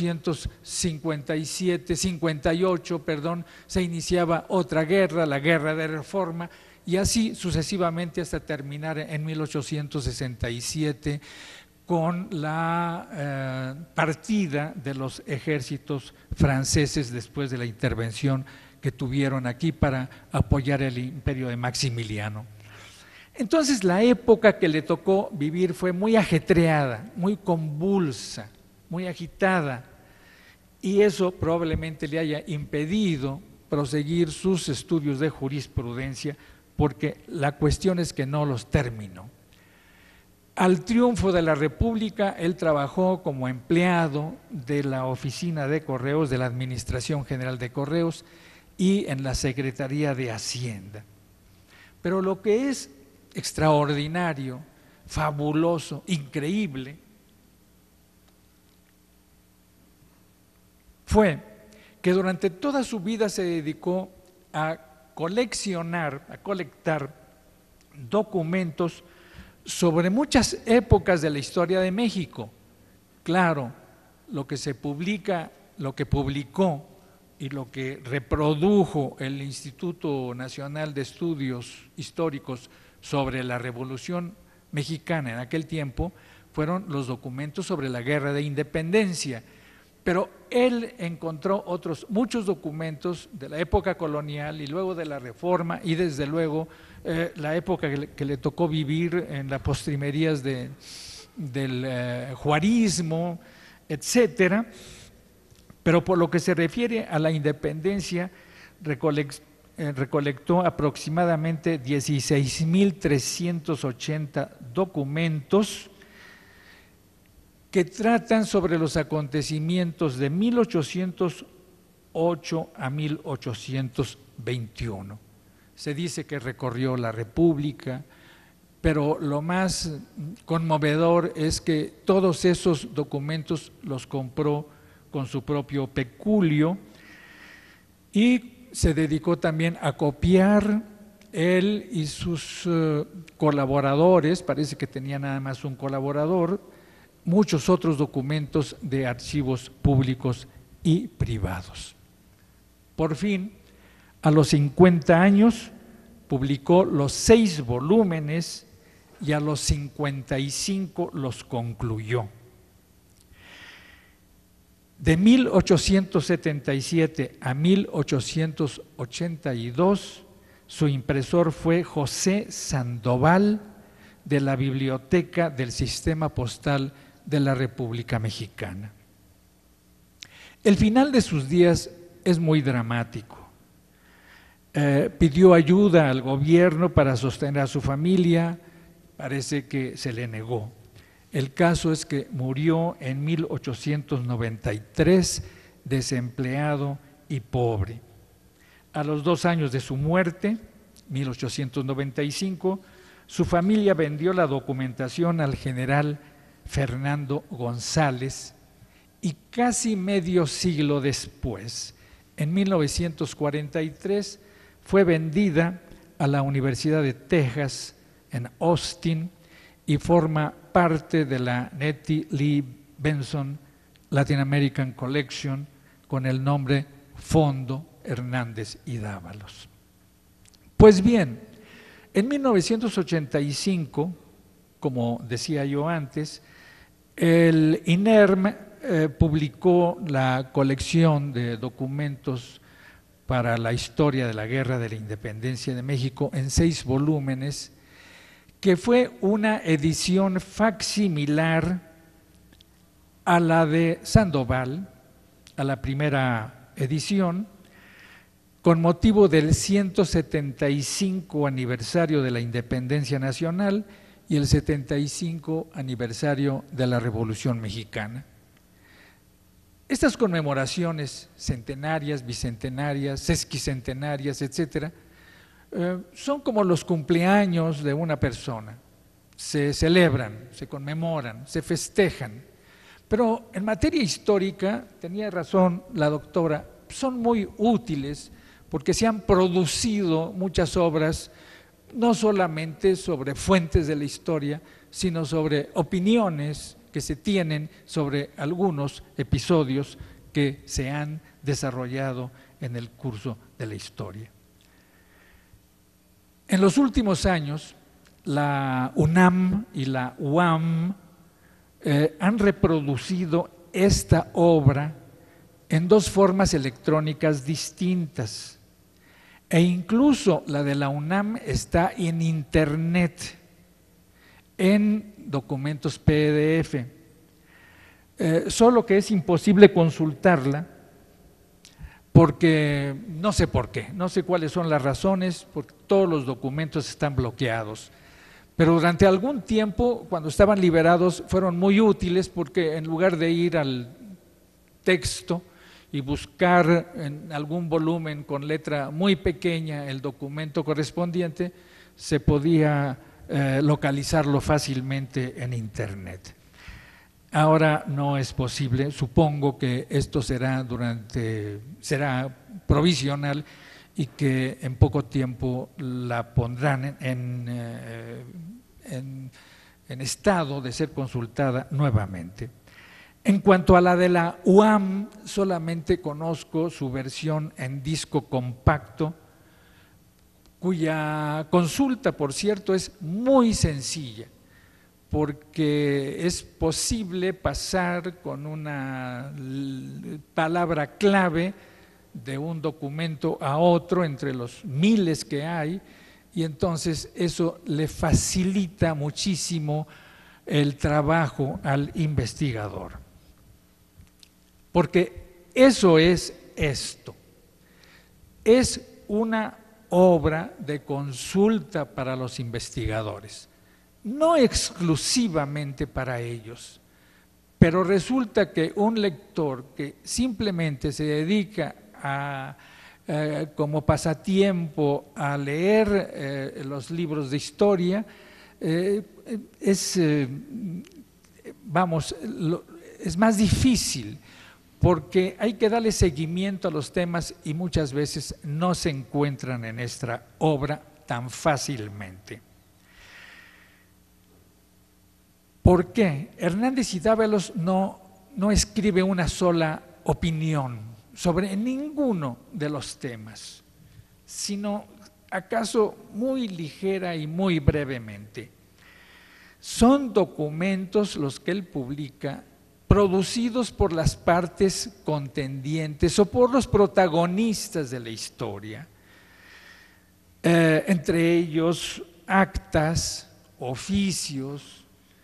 1858 se iniciaba otra guerra, la Guerra de Reforma, y así sucesivamente hasta terminar en 1867 con la partida de los ejércitos franceses después de la intervención que tuvieron aquí para apoyar el imperio de Maximiliano. Entonces la época que le tocó vivir fue muy ajetreada, muy convulsa, muy agitada, y eso probablemente le haya impedido proseguir sus estudios de jurisprudencia, porque la cuestión es que no los terminó. Al triunfo de la República, él trabajó como empleado de la Oficina de Correos, de la Administración General de Correos y en la Secretaría de Hacienda. Pero lo que es extraordinario, fabuloso, increíble, fue que durante toda su vida se dedicó a colectar documentos sobre muchas épocas de la historia de México. Claro, lo que se publica, lo que publicó y lo que reprodujo el Instituto Nacional de Estudios Históricos sobre la Revolución Mexicana en aquel tiempo fueron los documentos sobre la Guerra de Independencia. Pero él encontró muchos documentos de la época colonial y luego de la Reforma y desde luego la época que le tocó vivir en las postrimerías del juarismo, etcétera. Pero por lo que se refiere a la independencia, recolectó aproximadamente 16.380 documentos que tratan sobre los acontecimientos de 1808 a 1821. Se dice que recorrió la República, pero lo más conmovedor es que todos esos documentos los compró con su propio peculio y se dedicó también a copiar él y sus colaboradores, parece que tenía nada más un colaborador, muchos otros documentos de archivos públicos y privados. Por fin, a los 50 años, publicó los 6 volúmenes y a los 55 los concluyó. De 1877 a 1882, su impresor fue José Sandoval, de la Biblioteca del Sistema Postal de la República Mexicana. El final de sus días es muy dramático. Pidió ayuda al gobierno para sostener a su familia, parece que se le negó. El caso es que murió en 1893, desempleado y pobre. A los 2 años de su muerte, 1895, su familia vendió la documentación al general Fernando González y casi medio siglo después, en 1943, fue vendida a la Universidad de Texas en Austin y forma parte de la Nettie Lee Benson Latin American Collection con el nombre Fondo Hernández y Dávalos. Pues bien, en 1985, como decía yo antes, el INERM publicó la colección de documentos para la historia de la Guerra de la Independencia de México en 6 volúmenes, que fue una edición facsimilar a la de Sandoval, a la primera edición, con motivo del 175 aniversario de la Independencia Nacional y el 75 aniversario de la Revolución Mexicana. Estas conmemoraciones centenarias, bicentenarias, sesquicentenarias, etcétera, son como los cumpleaños de una persona. Se celebran, se conmemoran, se festejan. Pero en materia histórica, tenía razón la doctora, son muy útiles porque se han producido muchas obras, no solamente sobre fuentes de la historia, sino sobre opiniones que se tienen sobre algunos episodios que se han desarrollado en el curso de la historia. En los últimos años, la UNAM y la UAM han reproducido esta obra en 2 formas electrónicas distintas. E incluso la de la UNAM está en internet, en documentos PDF, solo que es imposible consultarla porque no sé por qué, no sé cuáles son las razones, porque todos los documentos están bloqueados. Pero durante algún tiempo, cuando estaban liberados, fueron muy útiles porque en lugar de ir al texto y buscar en algún volumen con letra muy pequeña el documento correspondiente, se podía localizarlo fácilmente en internet. Ahora no es posible, supongo que esto será provisional y que en poco tiempo la pondrán en estado de ser consultada nuevamente. En cuanto a la de la UAM, solamente conozco su versión en disco compacto, cuya consulta, por cierto, es muy sencilla, porque es posible pasar con una palabra clave de un documento a otro entre los miles que hay, y entonces eso le facilita muchísimo el trabajo al investigador. Porque eso es esto, es una obra de consulta para los investigadores, no exclusivamente para ellos, pero resulta que un lector que simplemente se dedica como pasatiempo a leer los libros de historia, es más difícil porque hay que darle seguimiento a los temas y muchas veces no se encuentran en esta obra tan fácilmente. ¿Por qué? Hernández y Dávalos no escribe una sola opinión sobre ninguno de los temas, sino acaso muy ligera y muy brevemente. Son documentos los que él publica producidos por las partes contendientes o por los protagonistas de la historia, entre ellos actas, oficios,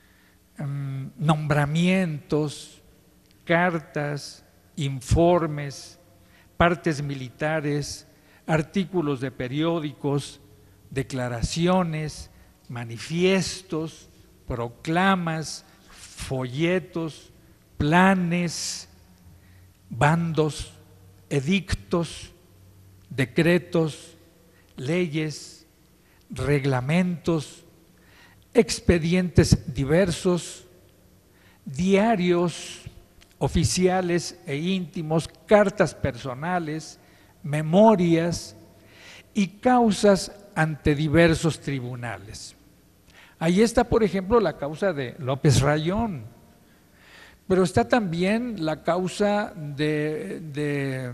nombramientos, cartas, informes, partes militares, artículos de periódicos, declaraciones, manifiestos, proclamas, folletos, planes, bandos, edictos, decretos, leyes, reglamentos, expedientes diversos, diarios oficiales e íntimos, cartas personales, memorias y causas ante diversos tribunales. Ahí está, por ejemplo, la causa de López Rayón, pero está también la causa de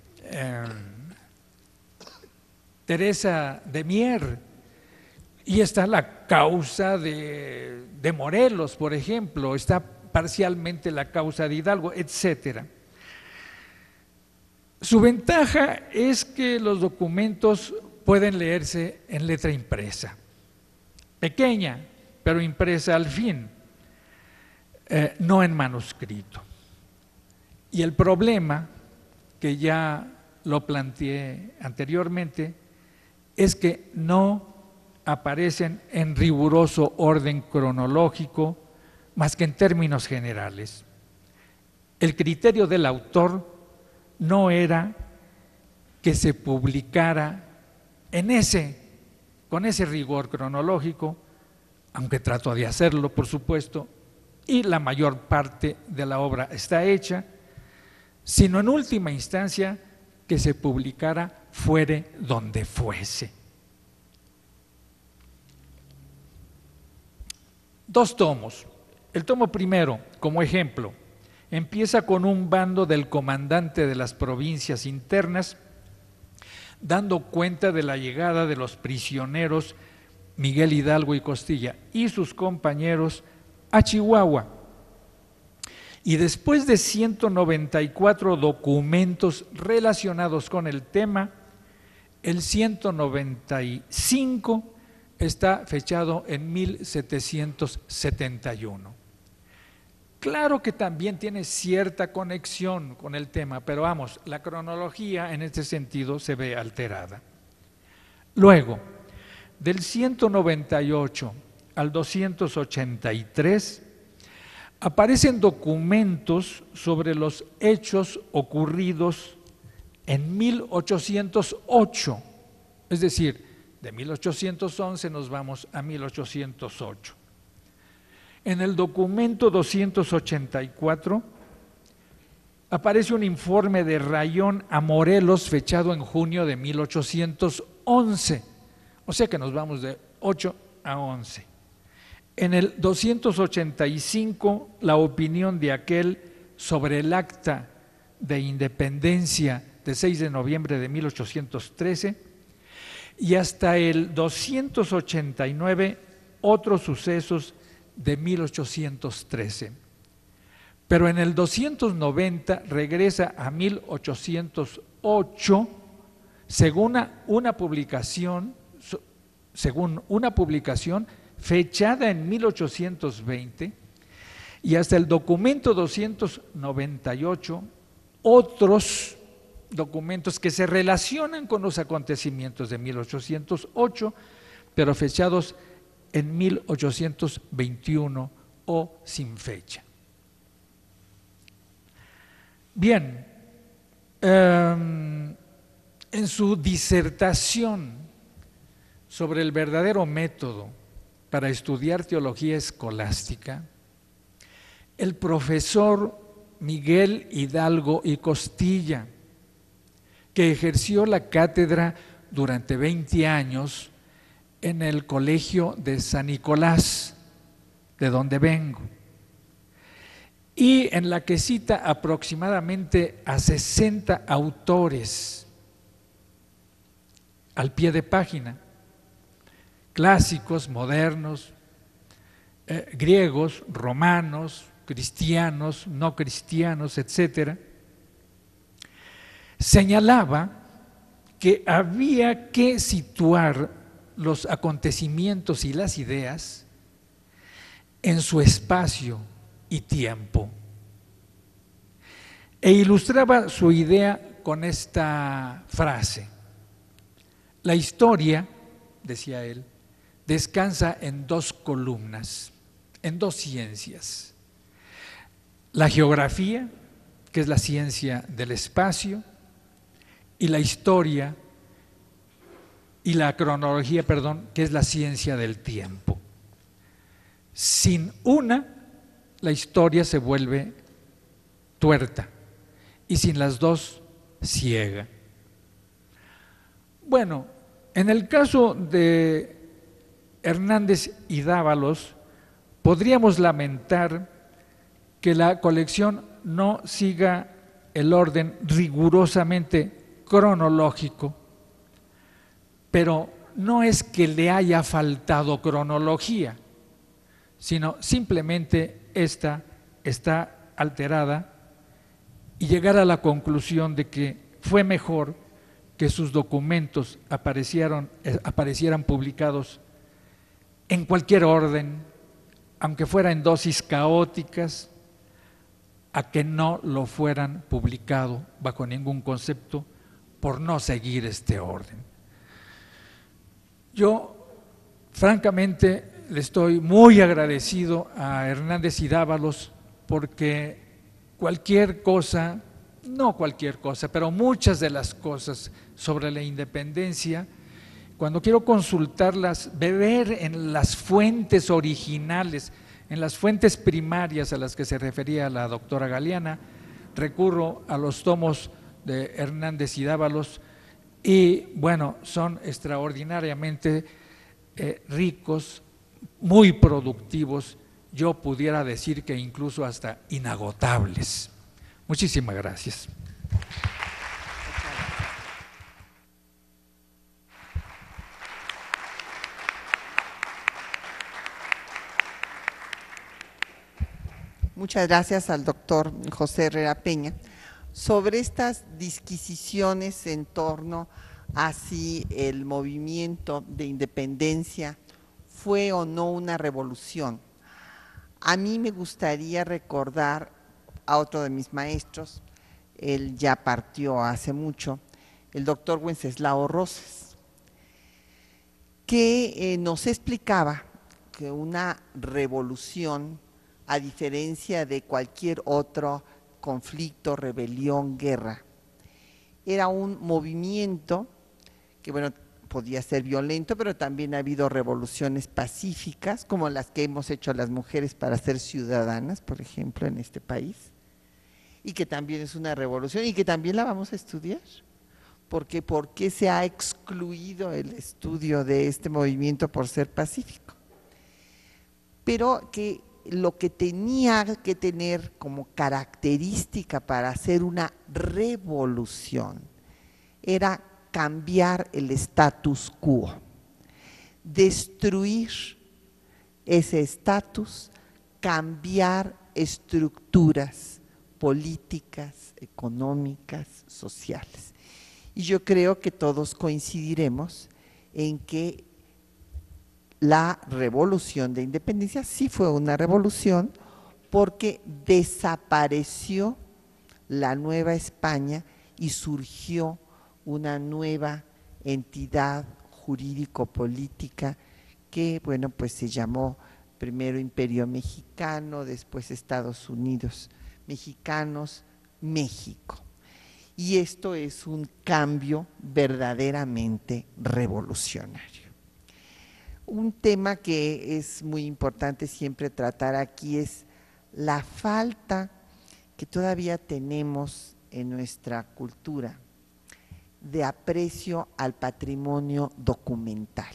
Teresa de Mier, y está la causa de Morelos, por ejemplo, está parcialmente la causa de Hidalgo, etcétera. Su ventaja es que los documentos pueden leerse en letra impresa, pequeña, pero impresa al fin, no en manuscrito. Y el problema, que ya lo planteé anteriormente, es que no aparecen en riguroso orden cronológico, más que en términos generales. El criterio del autor no era que se publicara con ese rigor cronológico, aunque trato de hacerlo, por supuesto, y la mayor parte de la obra está hecha, sino en última instancia que se publicara fuere donde fuese. 2 tomos. El tomo primero, como ejemplo, empieza con un bando del comandante de las provincias internas, dando cuenta de la llegada de los prisioneros Miguel Hidalgo y Costilla y sus compañeros a Chihuahua. Y después de 194 documentos relacionados con el tema, el 195 está fechado en 1771. Claro que también tiene cierta conexión con el tema, pero vamos, la cronología en este sentido se ve alterada. Luego, del 198 al 283, aparecen documentos sobre los hechos ocurridos en 1808, es decir, de 1811 nos vamos a 1808. En el documento 284 aparece un informe de Rayón a Morelos fechado en junio de 1811, o sea que nos vamos de 8 a 11. En el 285, la opinión de aquel sobre el acta de independencia de 6 de noviembre de 1813, y hasta el 289, otros sucesos de 1813. Pero en el 290 regresa a 1808 según una publicación fechada en 1820, y hasta el documento 298 otros documentos que se relacionan con los acontecimientos de 1808, pero fechados en 1821 o sin fecha. Bien, en su disertación sobre el verdadero método para estudiar teología escolástica, el profesor Miguel Hidalgo y Costilla, que ejerció la cátedra durante 20 años en el Colegio de San Nicolás, de donde vengo, y en la que cita aproximadamente a 60 autores al pie de página, clásicos, modernos, griegos, romanos, cristianos, no cristianos, etcétera, señalaba que había que situar los acontecimientos y las ideas en su espacio y tiempo. E ilustraba su idea con esta frase: la historia, decía él, descansa en dos columnas, en dos ciencias: la geografía, que es la ciencia del espacio, y la historia y la cronología, perdón, que es la ciencia del tiempo. Sin una, la historia se vuelve tuerta, y sin las dos, ciega. Bueno, en el caso de Hernández y Dávalos, podríamos lamentar que la colección no siga el orden rigurosamente cronológico, pero no es que le haya faltado cronología, sino simplemente esta está alterada, y llegar a la conclusión de que fue mejor que sus documentos aparecieran publicados en cualquier orden, aunque fuera en dosis caóticas, a que no lo fueran publicado bajo ningún concepto por no seguir este orden. Yo, francamente, le estoy muy agradecido a Hernández y Dávalos, porque cualquier cosa, no cualquier cosa, pero muchas de las cosas sobre la independencia, cuando quiero consultarlas, beber en las fuentes originales, en las fuentes primarias a las que se refería la doctora Galeana, recurro a los tomos de Hernández y Dávalos, y bueno, son extraordinariamente ricos, muy productivos, yo pudiera decir que incluso hasta inagotables. Muchísimas gracias. Muchas gracias al doctor José Herrera Peña sobre estas disquisiciones en torno a si el movimiento de independencia fue o no una revolución. A mí me gustaría recordar a otro de mis maestros, él ya partió hace mucho, el doctor Wenceslao Rosas, que nos explicaba que una revolución, a diferencia de cualquier otro conflicto, rebelión, guerra, era un movimiento que, bueno, podía ser violento, pero también ha habido revoluciones pacíficas, como las que hemos hecho las mujeres para ser ciudadanas, por ejemplo, en este país, y que también es una revolución y que también la vamos a estudiar, porque ¿por qué se ha excluido el estudio de este movimiento por ser pacífico? Pero que lo que tenía que tener como característica para hacer una revolución era cambiar el status quo, destruir ese status, cambiar estructuras políticas, económicas, sociales. Y yo creo que todos coincidiremos en que la revolución de independencia sí fue una revolución, porque desapareció la Nueva España y surgió una nueva entidad jurídico-política que, bueno, pues se llamó primero Imperio Mexicano, después Estados Unidos Mexicanos, México. Y esto es un cambio verdaderamente revolucionario. un tema que es muy importante siempre tratar aquí es la falta que todavía tenemos en nuestra cultura de aprecio al patrimonio documental.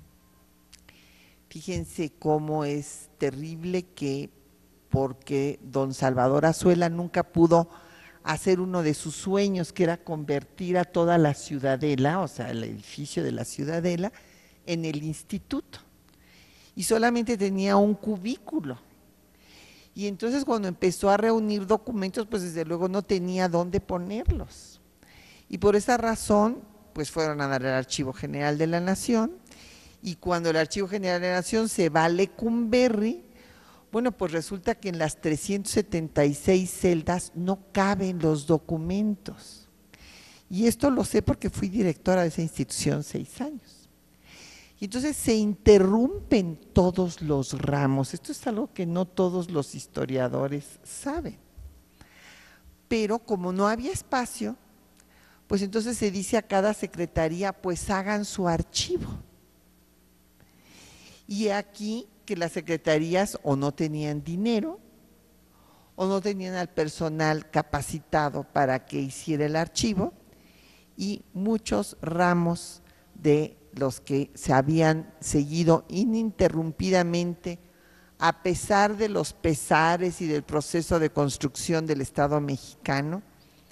Fíjense cómo es terrible que, porque don Salvador Azuela nunca pudo hacer uno de sus sueños, que era convertir a toda la Ciudadela, o sea, el edificio de la Ciudadela, en el instituto. Y solamente tenía un cubículo. Y entonces cuando empezó a reunir documentos, pues desde luego no tenía dónde ponerlos. Y por esa razón, pues fueron a dar al Archivo General de la Nación, y cuando el Archivo General de la Nación se va a Lecumberri, bueno, pues resulta que en las 376 celdas no caben los documentos. Y esto lo sé porque fui directora de esa institución 6 años. Y entonces se interrumpen todos los ramos. Esto es algo que no todos los historiadores saben. Pero como no había espacio, pues entonces se dice a cada secretaría, pues hagan su archivo. Y aquí que las secretarías o no tenían dinero o no tenían al personal capacitado para que hiciera el archivo, y muchos ramos de los que se habían seguido ininterrumpidamente a pesar de los pesares y del proceso de construcción del Estado mexicano,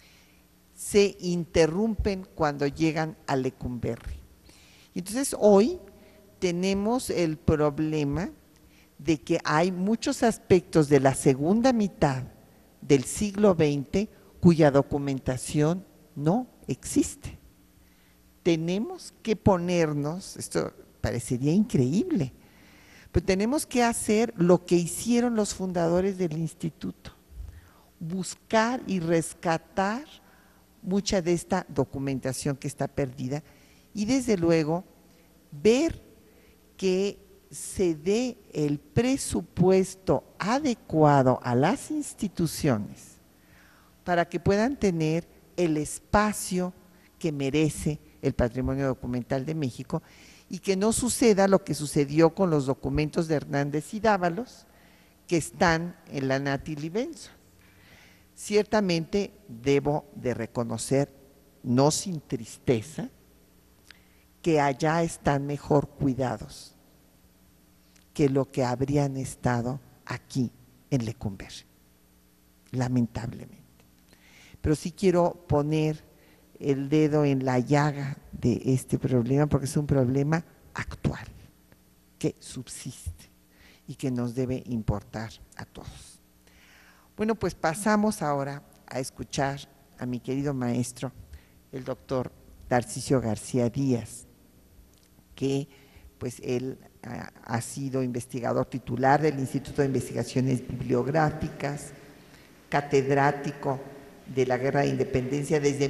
se interrumpen cuando llegan a Lecumberri. Entonces hoy tenemos el problema de que hay muchos aspectos de la segunda mitad del siglo XX cuya documentación no existe. Tenemos que ponernos, esto parecería increíble, pero tenemos que hacer lo que hicieron los fundadores del instituto, buscar y rescatar mucha de esta documentación que está perdida y desde luego ver que se dé el presupuesto adecuado a las instituciones para que puedan tener el espacio que merece el patrimonio documental de México y que no suceda lo que sucedió con los documentos de Hernández y Dávalos que están en la Nathily Benson. Ciertamente debo de reconocer, no sin tristeza, que allá están mejor cuidados que lo que habrían estado aquí en Lecumberri, lamentablemente. Pero sí quiero poner el dedo en la llaga de este problema porque es un problema actual que subsiste y que nos debe importar a todos. Bueno, pues pasamos ahora a escuchar a mi querido maestro, el doctor Tarcisio García Díaz, que pues él ha sido investigador titular del Instituto de Investigaciones Bibliográficas, catedrático de la Guerra de Independencia desde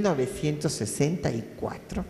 1964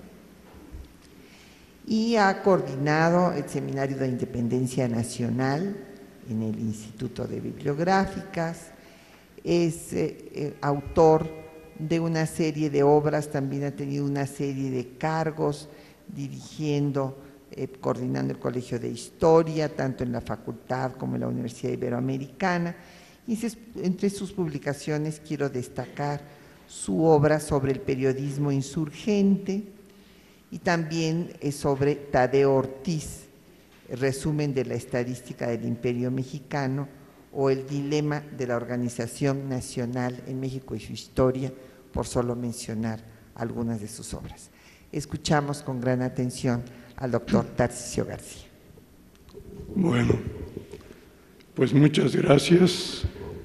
y ha coordinado el Seminario de Independencia Nacional en el Instituto de Bibliográficas, es autor de una serie de obras, también ha tenido una serie de cargos dirigiendo, coordinando el Colegio de Historia, tanto en la facultad como en la Universidad Iberoamericana. Y entre sus publicaciones quiero destacar su obra sobre el periodismo insurgente y también sobre Tadeo Ortiz, resumen de la estadística del Imperio Mexicano o el dilema de la organización nacional en México y su historia, por solo mencionar algunas de sus obras. Escuchamos con gran atención al doctor Tarcisio García. Bueno, pues muchas gracias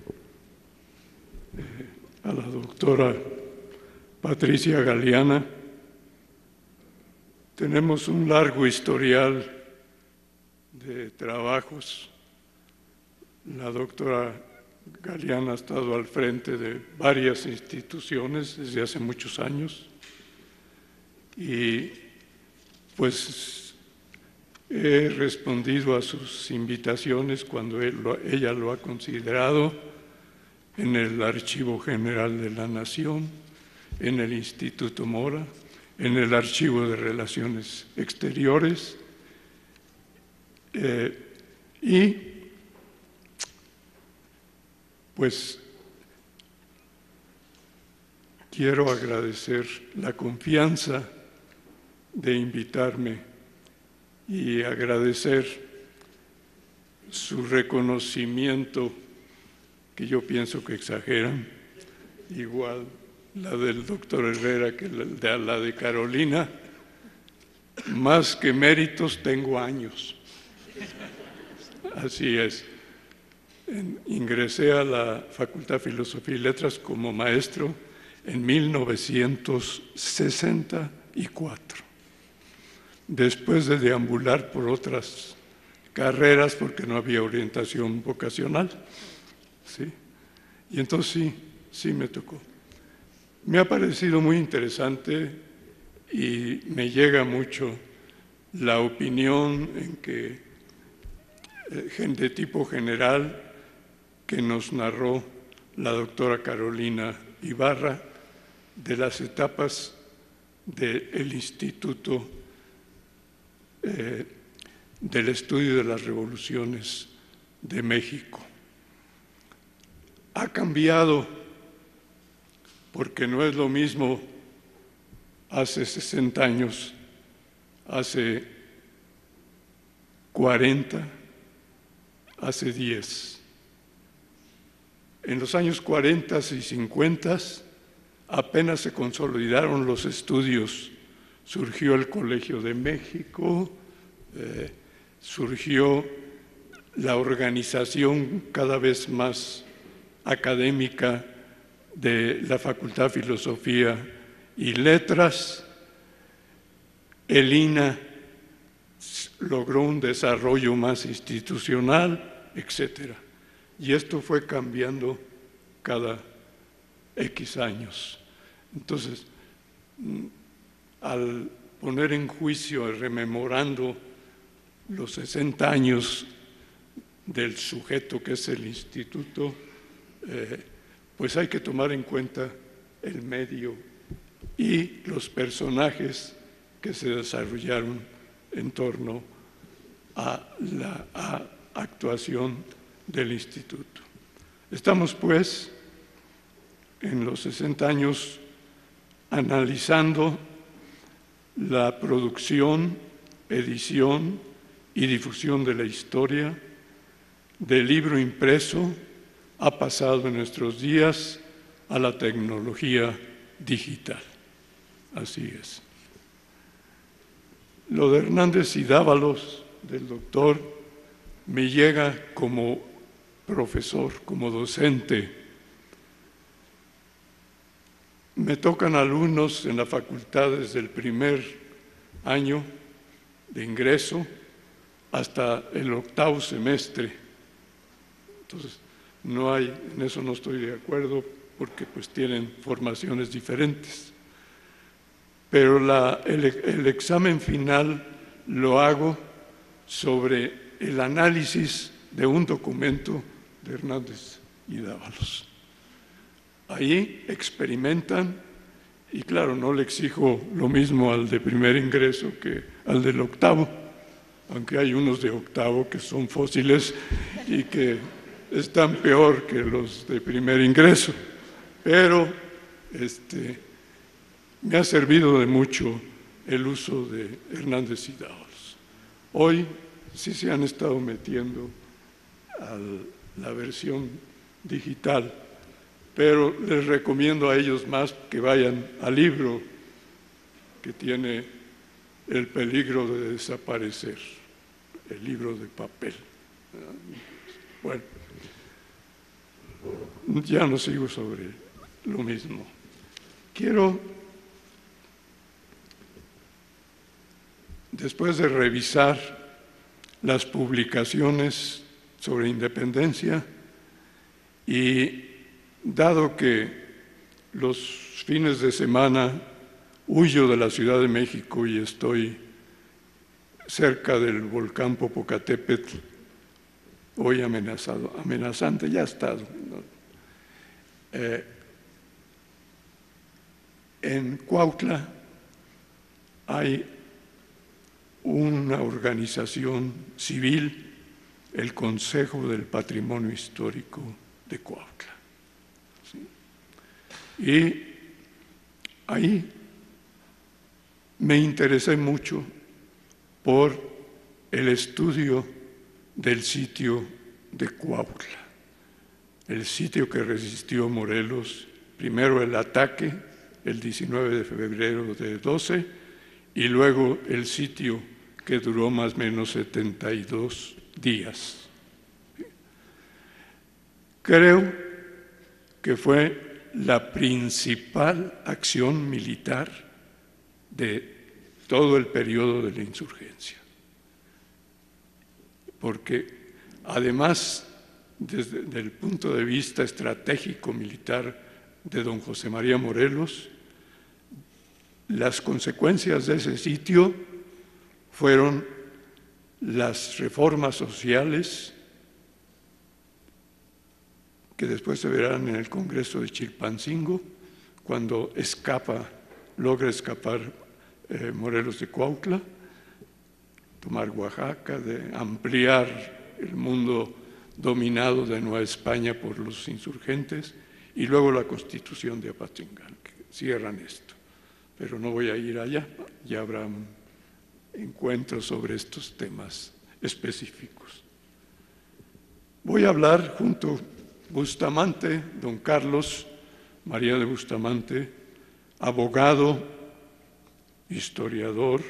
a la doctora Patricia Galeana. Tenemos un largo historial de trabajos. La doctora Galeana ha estado al frente de varias instituciones desde hace muchos años y pues he respondido a sus invitaciones cuando ella lo ha considerado en el Archivo General de la Nación, en el Instituto Mora, en el Archivo de Relaciones Exteriores Y pues quiero agradecer la confianza de invitarme y agradecer su reconocimiento, que yo pienso que exageran, igual la del doctor Herrera que la de Carolina. Más que méritos tengo años. Así es. Ingresé a la Facultad de Filosofía y Letras como maestro en 1964, después de deambular por otras carreras porque no había orientación vocacional. ¿Sí? Y entonces sí me tocó. Me ha parecido muy interesante y me llega mucho la opinión en que, de tipo general, que nos narró la doctora Carolina Ibarra de las etapas del Instituto del Estudio de las Revoluciones de México. Ha cambiado porque no es lo mismo hace 60 años, hace 40, hace 10. En los años 40 y 50 apenas se consolidaron los estudios. Surgió el Colegio de México, surgió la organización cada vez más académica de la Facultad de Filosofía y Letras. El INA logró un desarrollo más institucional, etcétera. Y esto fue cambiando cada X años. Entonces, al poner en juicio, rememorando los 60 años del sujeto que es el instituto, pues hay que tomar en cuenta el medio y los personajes que se desarrollaron en torno a la actuación del instituto. Estamos, pues, en los 60 años analizando la producción, edición y difusión de la historia, del libro impreso, ha pasado en nuestros días a la tecnología digital. Así es. Lo de Hernández y Dávalos, del doctor, me llega como profesor, como docente. Me tocan alumnos en la facultad desde el primer año de ingreso hasta el 8º semestre. Entonces, en eso no estoy de acuerdo porque pues tienen formaciones diferentes. Pero el examen final lo hago sobre el análisis de un documento de Hernández y Dávalos. Ahí experimentan y claro, no le exijo lo mismo al de primer ingreso que al del 8º, aunque hay unos de 8º que son fósiles y que están peor que los de primer ingreso, pero me ha servido de mucho el uso de Hernández y Dávalos. Hoy sí se han estado metiendo a la versión digital, pero les recomiendo a ellos más que vayan al libro, que tiene el peligro de desaparecer, el libro de papel. Bueno, ya no sigo sobre lo mismo. Quiero, después de revisar las publicaciones sobre independencia y dado que los fines de semana huyo de la Ciudad de México y estoy cerca del volcán Popocatépetl, hoy amenazante, ya ha estado, ¿no? En Cuautla hay una organización civil, el Consejo del Patrimonio Histórico de Cuautla. ¿Sí? Y ahí me interesé mucho por el estudio del sitio de Cuautla, el sitio que resistió Morelos, primero el ataque el 19 de febrero de 12 y luego el sitio que duró más o menos 72 días. Creo que fue la principal acción militar de todo el periodo de la insurgencia, porque además, desde el punto de vista estratégico militar de don José María Morelos, las consecuencias de ese sitio fueron las reformas sociales que después se verán en el Congreso de Chilpancingo, cuando logra escapar Morelos de Cuautla, tomar Oaxaca, de ampliar el mundo dominado de Nueva España por los insurgentes, y luego la Constitución de Apatzingán, que cierran esto. Pero no voy a ir allá, ya habrá encuentros sobre estos temas específicos. Voy a hablar junto a Bustamante, don Carlos María de Bustamante, abogado, historiador,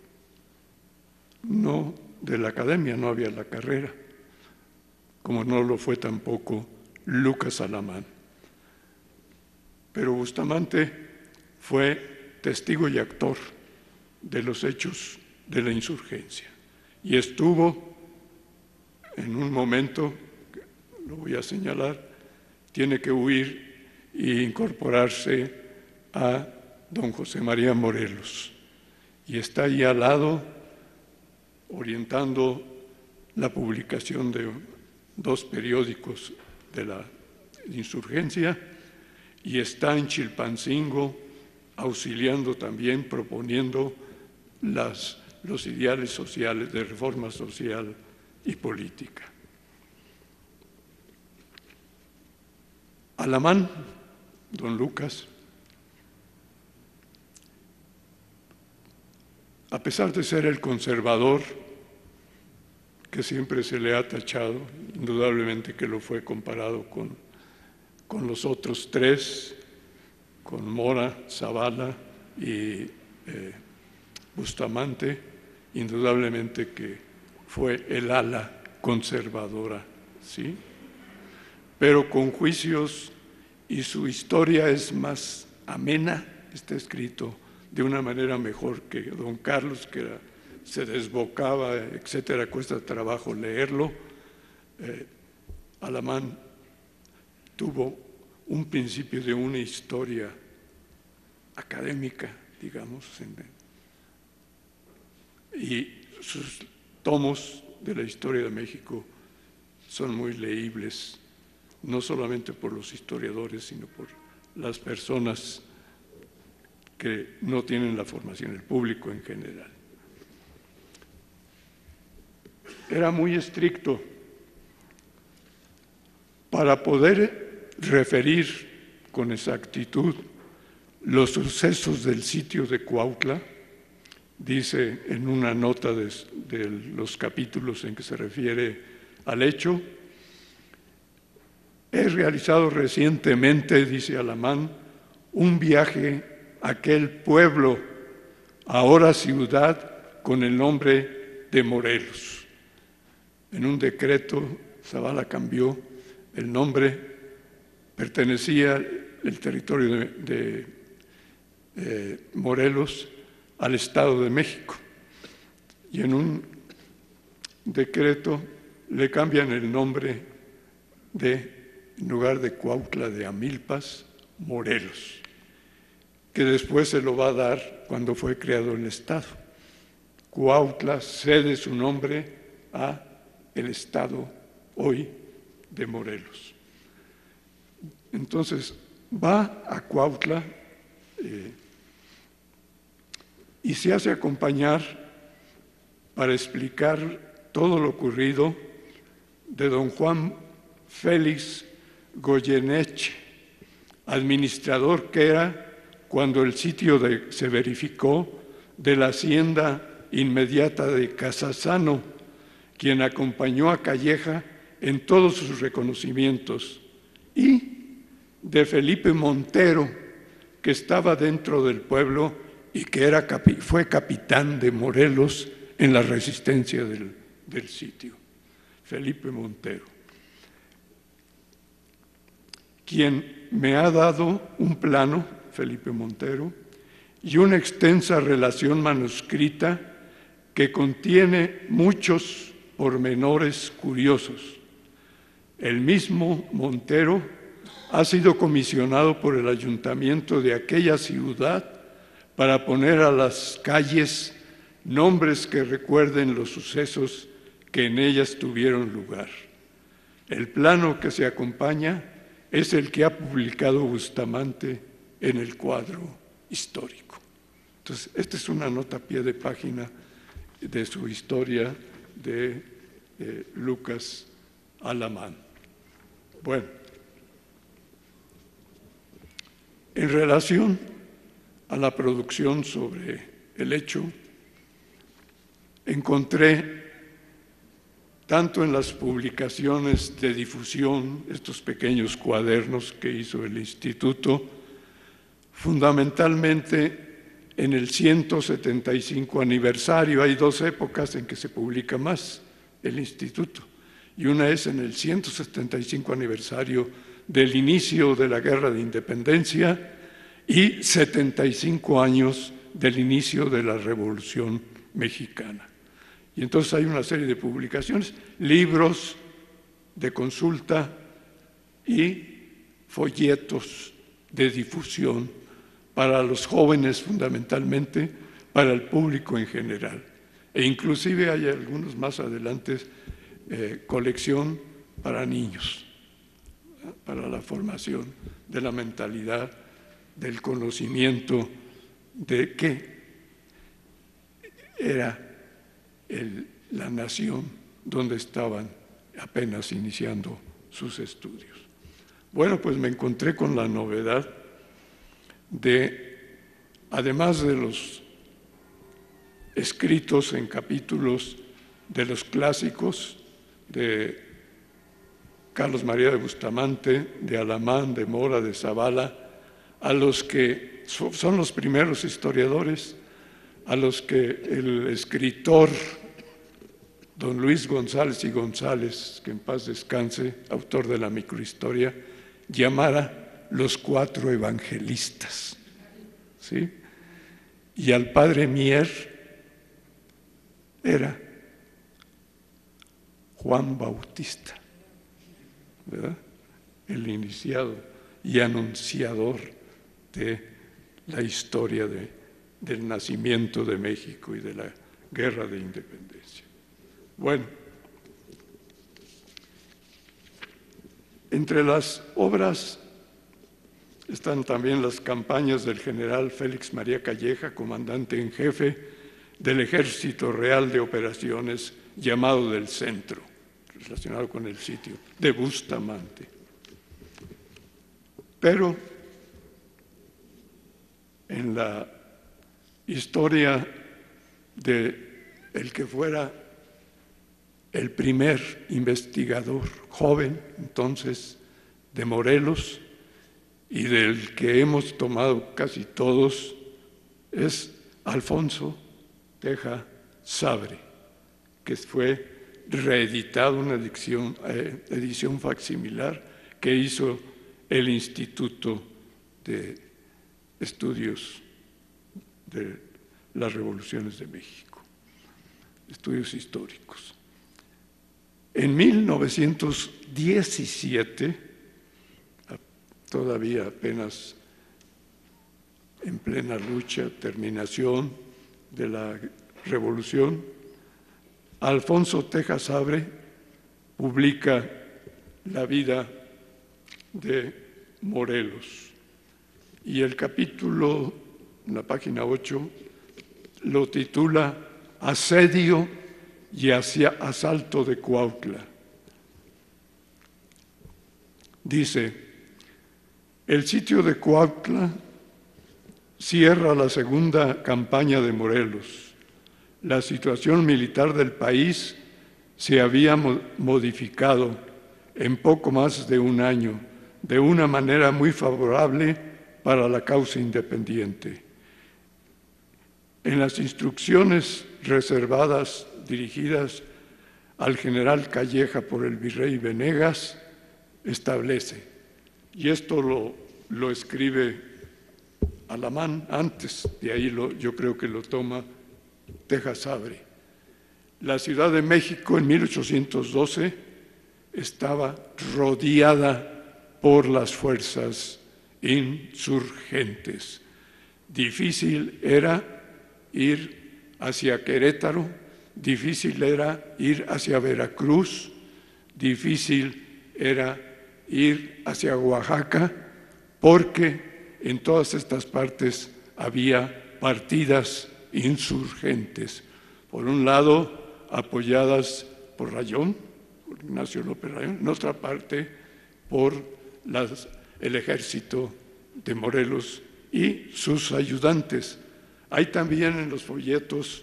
no de la academia, no había la carrera, como no lo fue tampoco Lucas Alamán. Pero Bustamante fue testigo y actor de los hechos de la insurgencia y estuvo en un momento, lo voy a señalar, tiene que huir e incorporarse a don José María Morelos y está ahí al lado orientando la publicación de 2 periódicos de la insurgencia y está en Chilpancingo auxiliando también, proponiendo los ideales sociales de reforma social y política. Alamán, don Lucas, a pesar de ser el conservador que siempre se le ha tachado, indudablemente que lo fue comparado con los otros 3, con Mora, Zavala y Bustamante, indudablemente que fue el ala conservadora, ¿sí? Pero con juicios, y su historia es más amena, está escrito de una manera mejor que don Carlos, que se desbocaba, etcétera, cuesta trabajo leerlo. Alamán tuvo un principio de una historia académica, digamos, y sus tomos de la historia de México son muy leíbles, no solamente por los historiadores, sino por las personas que no tienen la formación, el público en general. Era muy estricto para poder referir con exactitud los sucesos del sitio de Cuautla. Dice en una nota de los capítulos en que se refiere al hecho: he realizado recientemente, dice Alamán, un viaje a aquel pueblo, ahora ciudad, con el nombre de Morelos. En un decreto, Zavala cambió el nombre, pertenecía el territorio de Morelos al Estado de México, y en un decreto le cambian el nombre en lugar de Cuautla de Amilpas, Morelos, que después se lo va a dar cuando fue creado el Estado. Cuautla cede su nombre a el Estado hoy de Morelos. Entonces va a Cuautla y se hace acompañar para explicar todo lo ocurrido de don Juan Félix Goyeneche, administrador que era cuando el sitio se verificó de la hacienda inmediata de Casasano, quien acompañó a Calleja en todos sus reconocimientos, y de Felipe Montero, que estaba dentro del pueblo y que fue capitán de Morelos en la resistencia del sitio. Felipe Montero, quien me ha dado un plano, Felipe Montero, y una extensa relación manuscrita que contiene muchos pormenores curiosos. El mismo Montero ha sido comisionado por el ayuntamiento de aquella ciudad para poner a las calles nombres que recuerden los sucesos que en ellas tuvieron lugar. El plano que se acompaña es el que ha publicado Bustamante en el cuadro histórico. Entonces, esta es una nota a pie de página de su historia de Lucas Alamán. Bueno, en relación a la producción sobre el hecho, encontré tanto en las publicaciones de difusión, estos pequeños cuadernos que hizo el Instituto, fundamentalmente en el 175 aniversario. Hay dos épocas en que se publica más el Instituto, y una es en el 175 aniversario del inicio de la Guerra de Independencia y 75 años del inicio de la Revolución Mexicana. Y entonces hay una serie de publicaciones, libros de consulta y folletos de difusión para los jóvenes fundamentalmente, para el público en general. E inclusive hay algunos más adelante, colección para niños, para la formación de la mentalidad, del conocimiento de qué era la nación donde estaban apenas iniciando sus estudios. Bueno, pues me encontré con la novedad de, además de los escritos en capítulos de los clásicos de Carlos María de Bustamante, de Alamán, de Mora, de Zavala, a los que son los primeros historiadores, a los que el escritor don Luis González y González, que en paz descanse, autor de la microhistoria, llamara los cuatro evangelistas, ¿sí? Y al padre Mier era Juan Bautista, ¿verdad? El iniciado y anunciador de la historia del nacimiento de México y de la Guerra de Independencia. Bueno, entre las obras están también las campañas del general Félix María Calleja, comandante en jefe del Ejército Real de Operaciones llamado del Centro, relacionado con el sitio de Bustamante. Pero en la historia de el que fuera el primer investigador joven, entonces, de Morelos, y del que hemos tomado casi todos, es Alfonso Teja Sabre, que fue reeditado, una edición facsimilar que hizo el Instituto de Estudios de las Revoluciones de México, estudios históricos. En 1917, todavía apenas en plena lucha, terminación de la Revolución, Alfonso Teja Sabre publica La vida de Morelos. Y el capítulo, en la página 8, lo titula Asedio y hacia asalto de Cuautla. Dice, el sitio de Cuautla cierra la segunda campaña de Morelos. La situación militar del país se había modificado en poco más de un año, de una manera muy favorable para la causa independiente. En las instrucciones reservadas dirigidas al general Calleja por el virrey Venegas, establece, y esto lo escribe Alamán antes, de ahí yo creo que lo toma Tejas-Sabre. La Ciudad de México en 1812 estaba rodeada por las fuerzas insurgentes. Difícil era ir hacia Querétaro, difícil era ir hacia Veracruz, difícil era ir hacia Oaxaca, porque en todas estas partes había partidas insurgentes. Por un lado, apoyadas por Rayón, por Ignacio López Rayón, en otra parte por el ejército de Morelos y sus ayudantes. Hay también en los folletos,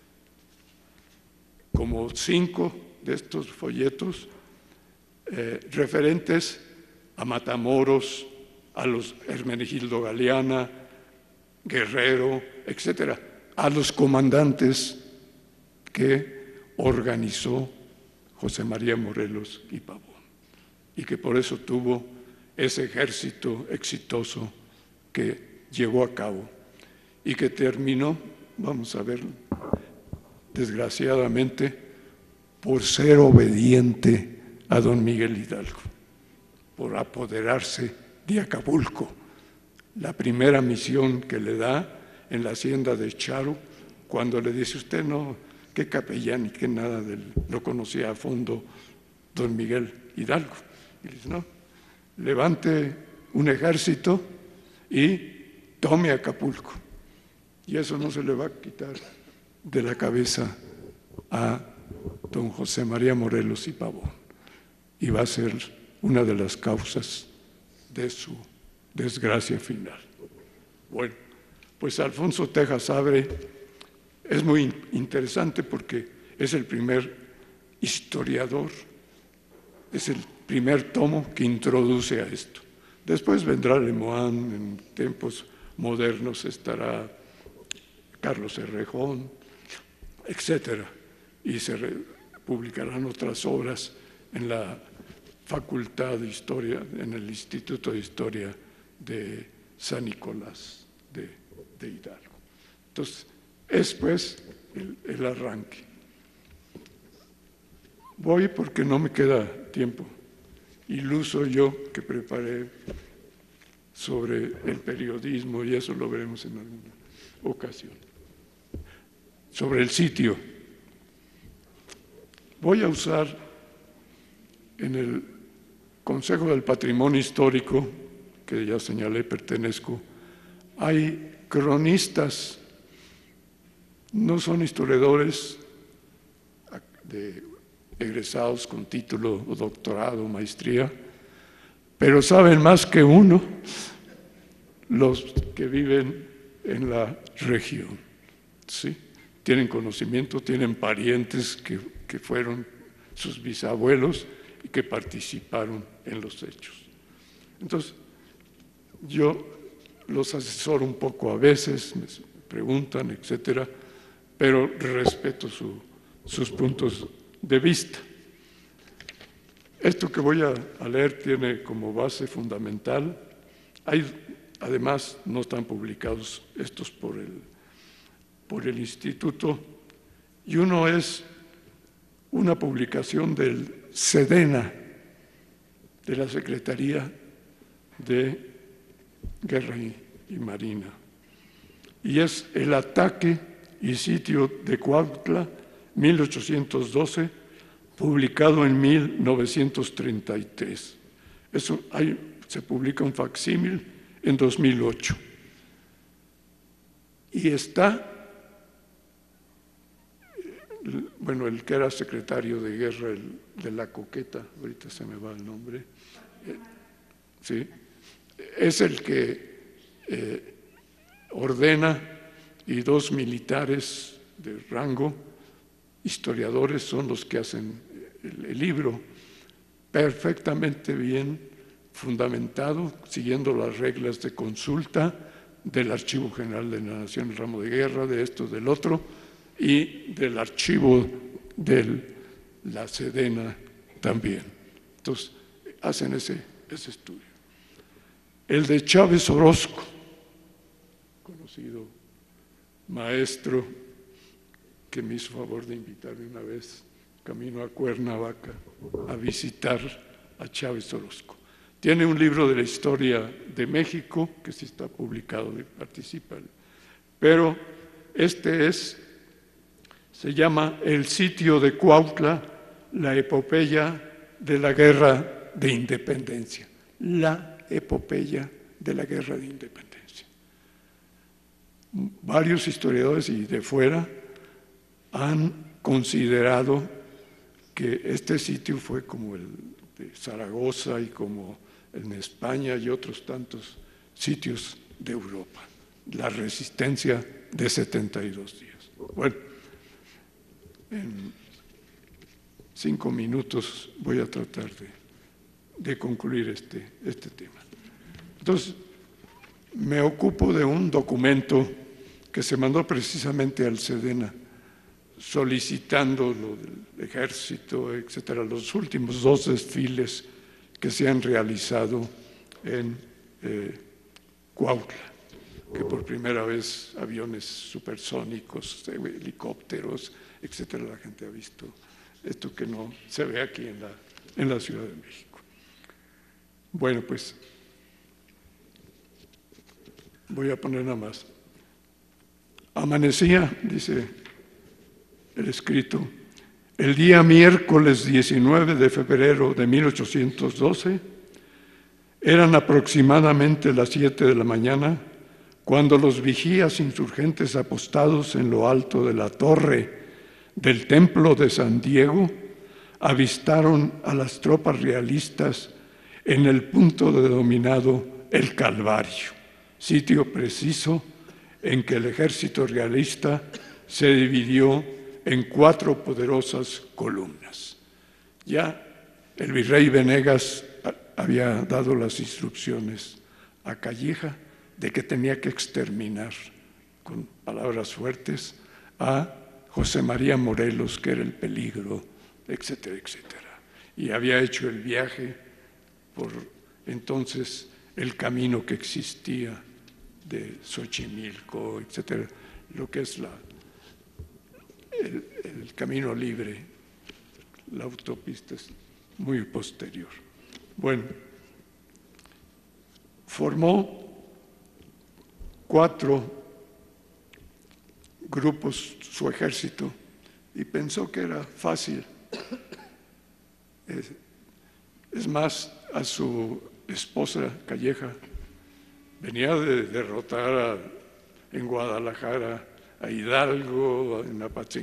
como 5 de estos folletos, referentes a Matamoros, a los Hermenegildo Galeana, Guerrero, etcétera, a los comandantes que organizó José María Morelos y Pavón, y que por eso tuvo ese ejército exitoso que llevó a cabo y que terminó, vamos a ver, desgraciadamente, por ser obediente a don Miguel Hidalgo, por apoderarse de Acapulco. La primera misión que le da en la hacienda de Charo, cuando le dice, usted no, qué capellán y qué nada, lo conocía a fondo don Miguel Hidalgo. Y le dice, no, levante un ejército y tome Acapulco. Y eso no se le va a quitar de la cabeza a don José María Morelos y Pavón. Y va a ser una de las causas de su desgracia final. Bueno, pues Alfonso Tejas-Sabre es muy interesante porque es el primer historiador, es el primer tomo que introduce a esto. Después vendrá Lemoine, en tiempos modernos estará Carlos Herrejón, etcétera, y se publicarán otras obras en la Facultad de Historia, en el Instituto de Historia de San Nicolás de Hidalgo. Entonces, es pues el arranque. Voy porque no me queda tiempo. Iluso yo que preparé sobre el periodismo, y eso lo veremos en alguna ocasión. Sobre el sitio. Voy a usar en el Consejo del Patrimonio Histórico, que ya señalé pertenezco, hay cronistas, no son historiadores egresados con título o doctorado, maestría, pero saben más que uno los que viven en la región, ¿sí? Tienen conocimiento, tienen parientes que fueron sus bisabuelos y que participaron en los hechos. Entonces, yo los asesoro un poco a veces, me preguntan, etcétera, pero respeto sus puntos de vista. Esto que voy a leer tiene como base fundamental, además no están publicados estos por el Instituto, y uno es una publicación del SEDENA, de la Secretaría de Guerra y Marina, y es el ataque y sitio de Cuautla, 1812, publicado en 1933. Eso se publica un facsímil en 2008. Y está bueno, el que era secretario de guerra, el de la Coqueta, ahorita se me va el nombre, ¿sí? Es el que ordena, y 2 militares de rango, historiadores, son los que hacen el libro, perfectamente bien fundamentado, siguiendo las reglas de consulta del Archivo General de la Nación, el ramo de guerra, de esto, del otro, y del archivo de la Sedena también. Entonces, hacen ese estudio. El de Chávez Orozco, conocido maestro que me hizo favor de invitarme una vez, camino a Cuernavaca, a visitar a Chávez Orozco. Tiene un libro de la historia de México, que sí está publicado y participa, pero este se llama El sitio de Cuautla, la epopeya de la Guerra de Independencia. La epopeya de la Guerra de Independencia. Varios historiadores y de fuera han considerado que este sitio fue como el de Zaragoza y como en España y otros tantos sitios de Europa. La resistencia de 72 días. Bueno, en 5 minutos voy a tratar de concluir este tema. Entonces, me ocupo de un documento que se mandó precisamente al Sedena, solicitando lo del ejército, etcétera, los últimos 2 desfiles que se han realizado en Cuautla, que por primera vez aviones supersónicos, helicópteros, etcétera, la gente ha visto esto que no se ve aquí en la Ciudad de México. Bueno, pues voy a poner nada más. Amanecía, dice el escrito, el día miércoles 19 de febrero de 1812, eran aproximadamente las 7 de la mañana, cuando los vigías insurgentes apostados en lo alto de la torre del Templo de San Diego avistaron a las tropas realistas en el punto denominado El Calvario, sitio preciso en que el ejército realista se dividió en 4 poderosas columnas. Ya el virrey Venegas había dado las instrucciones a Calleja de que tenía que exterminar, con palabras fuertes, a José María Morelos, que era el peligro, etcétera, etcétera. Y había hecho el viaje por entonces el camino que existía de Xochimilco, etcétera, lo que es el camino libre, la autopista es muy posterior. Bueno, formó 4 grupos su ejército y pensó que era fácil. Es más, a su esposa Calleja venía de derrotar en Guadalajara a Hidalgo, en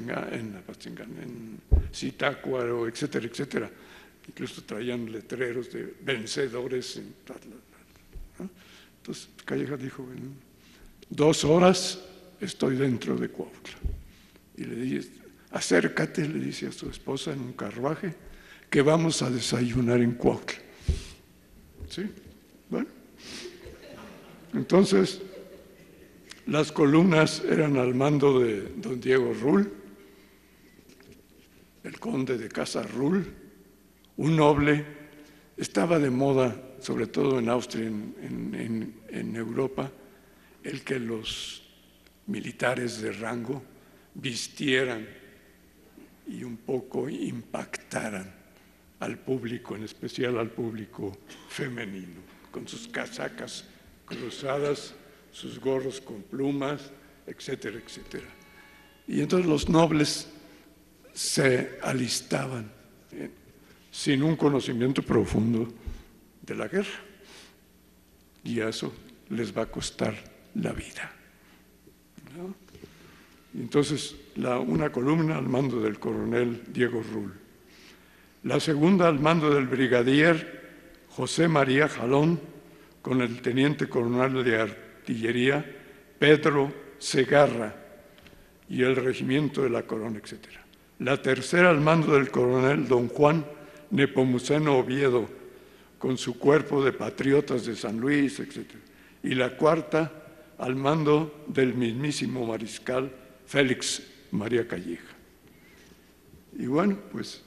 Zitácuaro, etcétera, etcétera. Incluso traían letreros de vencedores. ¿No? Entonces Calleja dijo, en 2 horas estoy dentro de Cuautla. Y le dice, acércate, le dice a su esposa en un carruaje, que vamos a desayunar en Cuautla. ¿Sí? Bueno. Entonces, las columnas eran al mando de don Diego Rull, el conde de Casa Rull, un noble. Estaba de moda, sobre todo en Austria, en Europa, el que los militares de rango vistieran y un poco impactaran al público, en especial al público femenino, con sus casacas cruzadas, sus gorros con plumas, etcétera, etcétera. Y entonces los nobles se alistaban sin un conocimiento profundo de la guerra, y a eso les va a costar la vida, ¿no? Entonces, una columna al mando del coronel Diego Rull. La segunda al mando del brigadier José María Jalón, con el teniente coronel de artillería Pedro Segarra y el regimiento de la Corona, etc. La tercera al mando del coronel don Juan Nepomuceno Oviedo, con su cuerpo de patriotas de San Luis, etc. Y la cuarta al mando del mismísimo mariscal Félix María Calleja. Y bueno, pues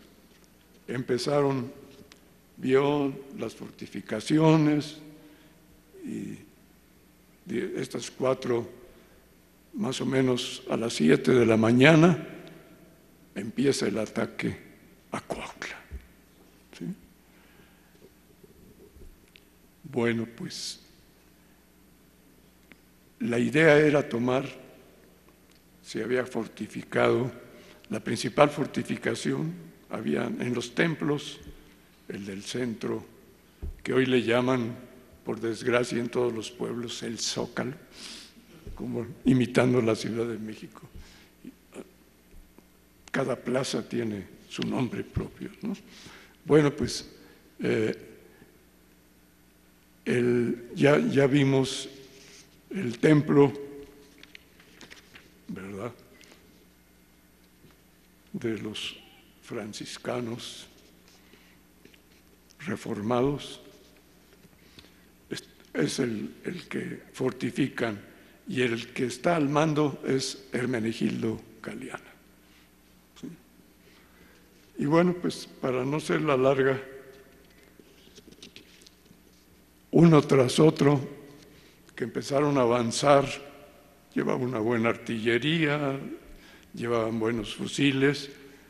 vio las fortificaciones y de estas 4, más o menos a las 7 de la mañana, empieza el ataque a Cuautla. ¿Sí? Bueno, pues la idea era se había fortificado, la principal fortificación había en los templos, el del centro, que hoy le llaman, por desgracia en todos los pueblos, el Zócalo, como imitando la Ciudad de México. Cada plaza tiene su nombre propio, ¿no? Bueno, pues ya vimos el templo, ¿verdad?, de los franciscanos reformados. Es el que fortifican, y el que está al mando es Hermenegildo Galiana. ¿Sí? Y bueno, pues para no ser la larga, uno tras otro, que empezaron a avanzar, llevaban una buena artillería, llevaban buenos fusiles,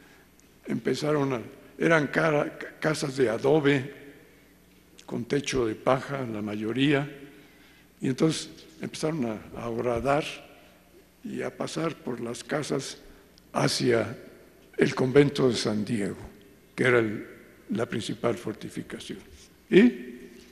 eran casas de adobe, con techo de paja, la mayoría, y entonces empezaron a horadar y a pasar por las casas hacia el convento de San Diego, que era la principal fortificación. Y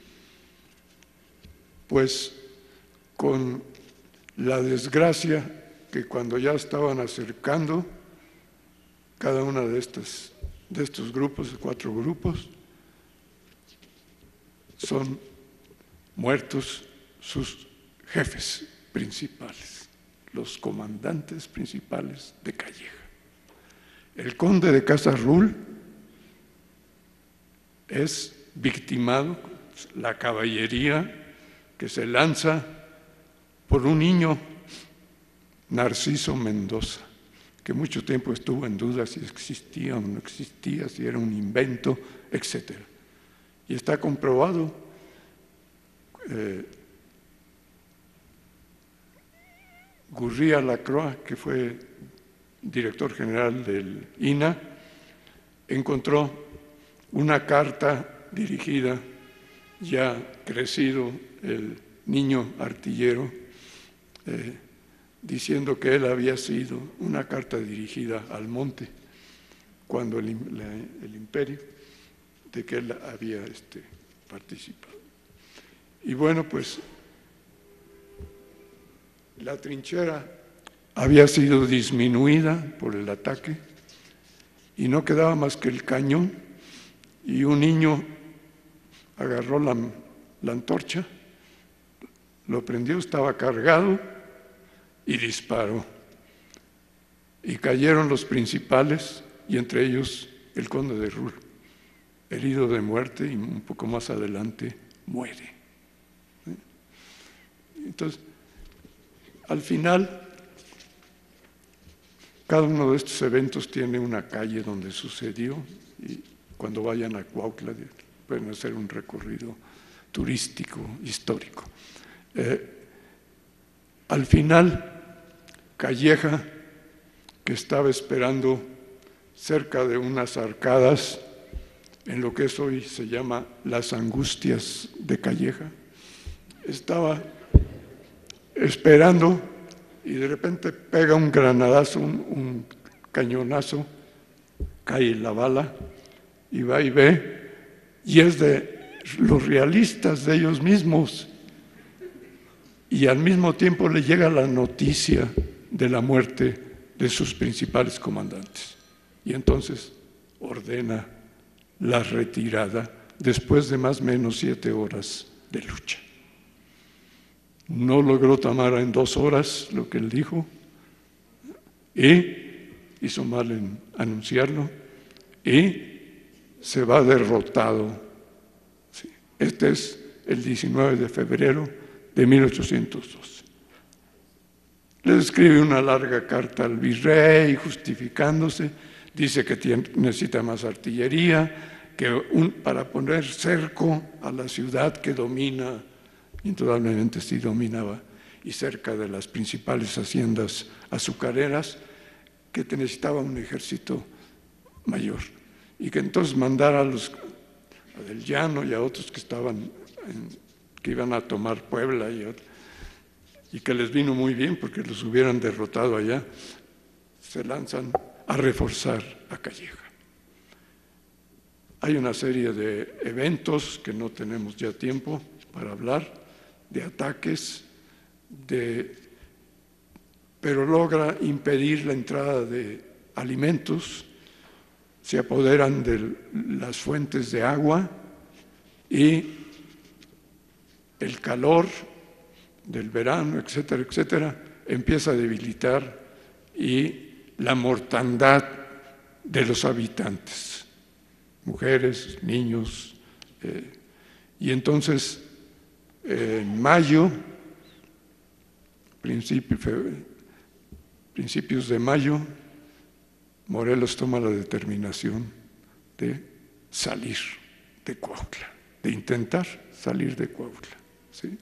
pues con la desgracia que cuando ya estaban acercando, cada uno de estos grupos, 4 grupos, son muertos sus jefes principales, los comandantes principales de Calleja. El conde de Casarrull es victimado, la caballería que se lanza por un niño, Narciso Mendoza, que mucho tiempo estuvo en duda si existía o no existía, si era un invento, etc. Y está comprobado. Gurría Lacroix, que fue director general del INA, encontró una carta dirigida, ya crecido el niño artillero, diciendo que él había sido una carta dirigida al monte cuando el imperio, de que él había participado. Y bueno, pues la trinchera había sido disminuida por el ataque y no quedaba más que el cañón, y un niño agarró la antorcha, lo prendió, estaba cargado, y disparó. Y cayeron los principales, y entre ellos el conde de Rull, herido de muerte, y un poco más adelante muere. Entonces, al final, cada uno de estos eventos tiene una calle donde sucedió, y cuando vayan a Cuautla pueden hacer un recorrido turístico, histórico. Al final, Calleja, que estaba esperando cerca de unas arcadas en lo que hoy se llama Las Angustias de Calleja, estaba esperando y de repente pega un granadazo, un cañonazo, cae la bala y va y ve, y es de los realistas, de ellos mismos, y al mismo tiempo le llega la noticia de la muerte de sus principales comandantes. Y entonces ordena la retirada después de más o menos 7 horas de lucha. No logró Tamara en 2 horas lo que él dijo, y hizo mal en anunciarlo, y se va derrotado. Sí. Este es el 19 de febrero de 1812. Le escribe una larga carta al virrey justificándose, dice que necesita más artillería, para poner cerco a la ciudad que domina, indudablemente sí dominaba, y cerca de las principales haciendas azucareras, que necesitaba un ejército mayor, y que entonces mandara a del Llano y a otros que iban a tomar Puebla y que les vino muy bien porque los hubieran derrotado allá, se lanzan a reforzar a Calleja. Hay una serie de eventos que no tenemos ya tiempo para hablar, de ataques, pero logra impedir la entrada de alimentos, se apoderan de las fuentes de agua y el calor del verano, etcétera, etcétera, empieza a debilitar y la mortandad de los habitantes, mujeres, niños, y entonces en mayo, principios de mayo, Morelos toma la determinación de salir de Cuautla, de intentar salir de Cuautla, ¿sí?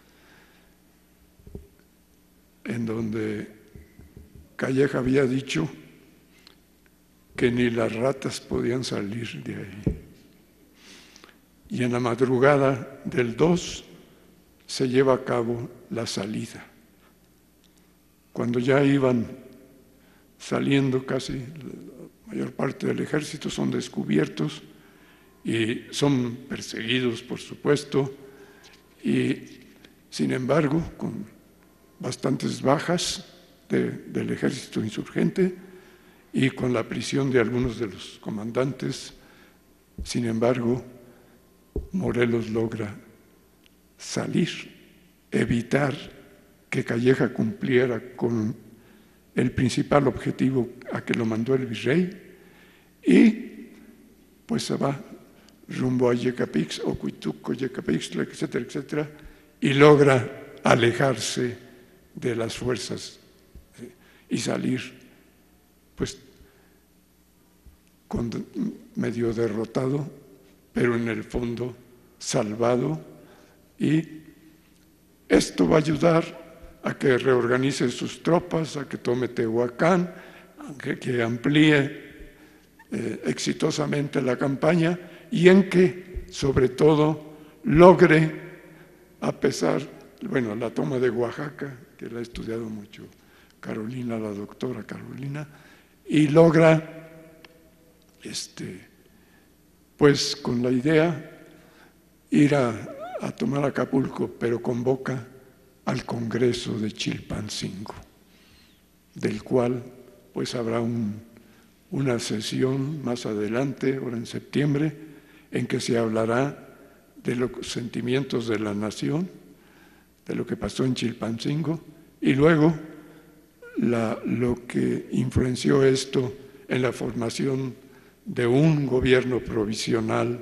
En donde Calleja había dicho que ni las ratas podían salir de ahí. Y en la madrugada del 2 se lleva a cabo la salida. Cuando ya iban saliendo, casi la mayor parte del ejército son descubiertos y son perseguidos, por supuesto, y sin embargo, con bastantes bajas del ejército insurgente y con la prisión de algunos de los comandantes, sin embargo, Morelos logra salir, evitar que Calleja cumpliera con el principal objetivo a que lo mandó el virrey, y pues se va rumbo a Yecapix, Ocuituco, Yecapixtla, etcétera, etcétera, y logra alejarse de las fuerzas y salir pues medio derrotado, pero en el fondo salvado, y esto va a ayudar a que reorganice sus tropas, a que tome Tehuacán, que amplíe exitosamente la campaña, y en que, sobre todo, logre, a pesar, bueno, la toma de Oaxaca, que la ha estudiado mucho Carolina, la doctora Carolina, y logra, pues con la idea, ir a tomar Acapulco, pero convoca al Congreso de Chilpancingo, del cual pues habrá una sesión más adelante, ahora en septiembre, en que se hablará de los sentimientos de la nación, de lo que pasó en Chilpancingo, y luego lo que influenció esto en la formación de un gobierno provisional,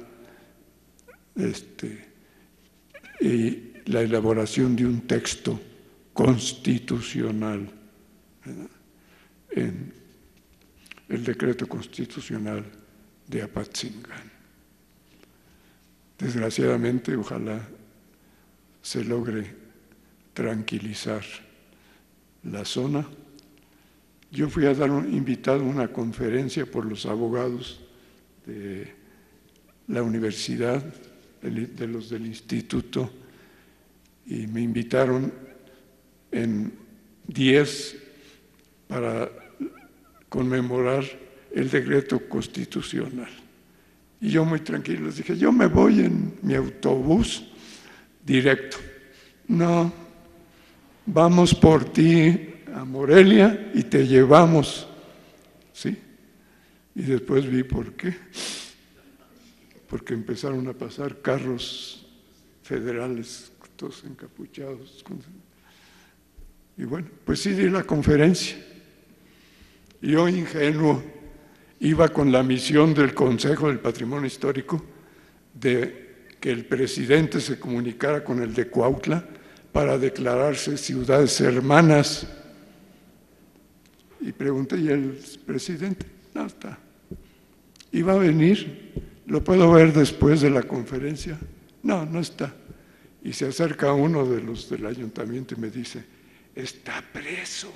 y la elaboración de un texto constitucional, ¿verdad?, en el decreto constitucional de Apatzingán. Desgraciadamente, ojalá se logre tranquilizar la zona. Yo fui invitado a una conferencia por los abogados de la universidad, de los del instituto, y me invitaron en 10 para conmemorar el decreto constitucional. Y yo muy tranquilo les dije, yo me voy en mi autobús directo. No, vamos por ti a Morelia y te llevamos, ¿sí? Y después vi por qué. Porque empezaron a pasar carros federales, todos encapuchados. Y bueno, pues sí di la conferencia. Yo, ingenuo, iba con la misión del Consejo del Patrimonio Histórico de que el presidente se comunicara con el de Cuautla para declararse ciudades hermanas. Y pregunté, ¿y el presidente? No está. ¿Iba a venir? ¿Lo puedo ver después de la conferencia? No, no está. Y se acerca uno de los del ayuntamiento y me dice, está preso.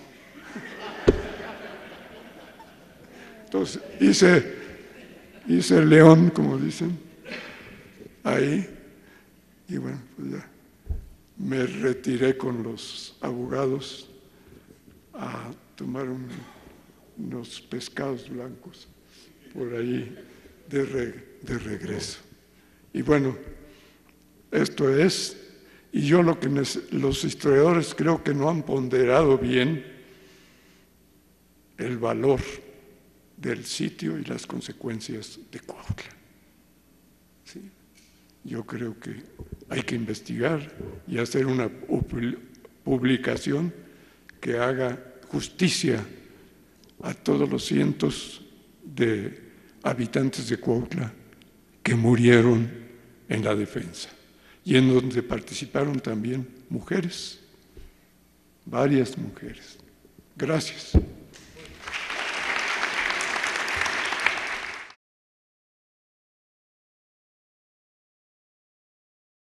Entonces hice león, como dicen, ahí, y bueno, pues ya me retiré con los abogados a tomar unos pescados blancos por ahí de regreso. Y bueno, esto es, y yo lo que los historiadores creo que no han ponderado bien el valor del sitio y las consecuencias de Cuautla. ¿Sí? Yo creo que hay que investigar y hacer una publicación que haga justicia a todos los cientos de habitantes de Cuautla que murieron en la defensa y en donde participaron también mujeres, varias mujeres. Gracias.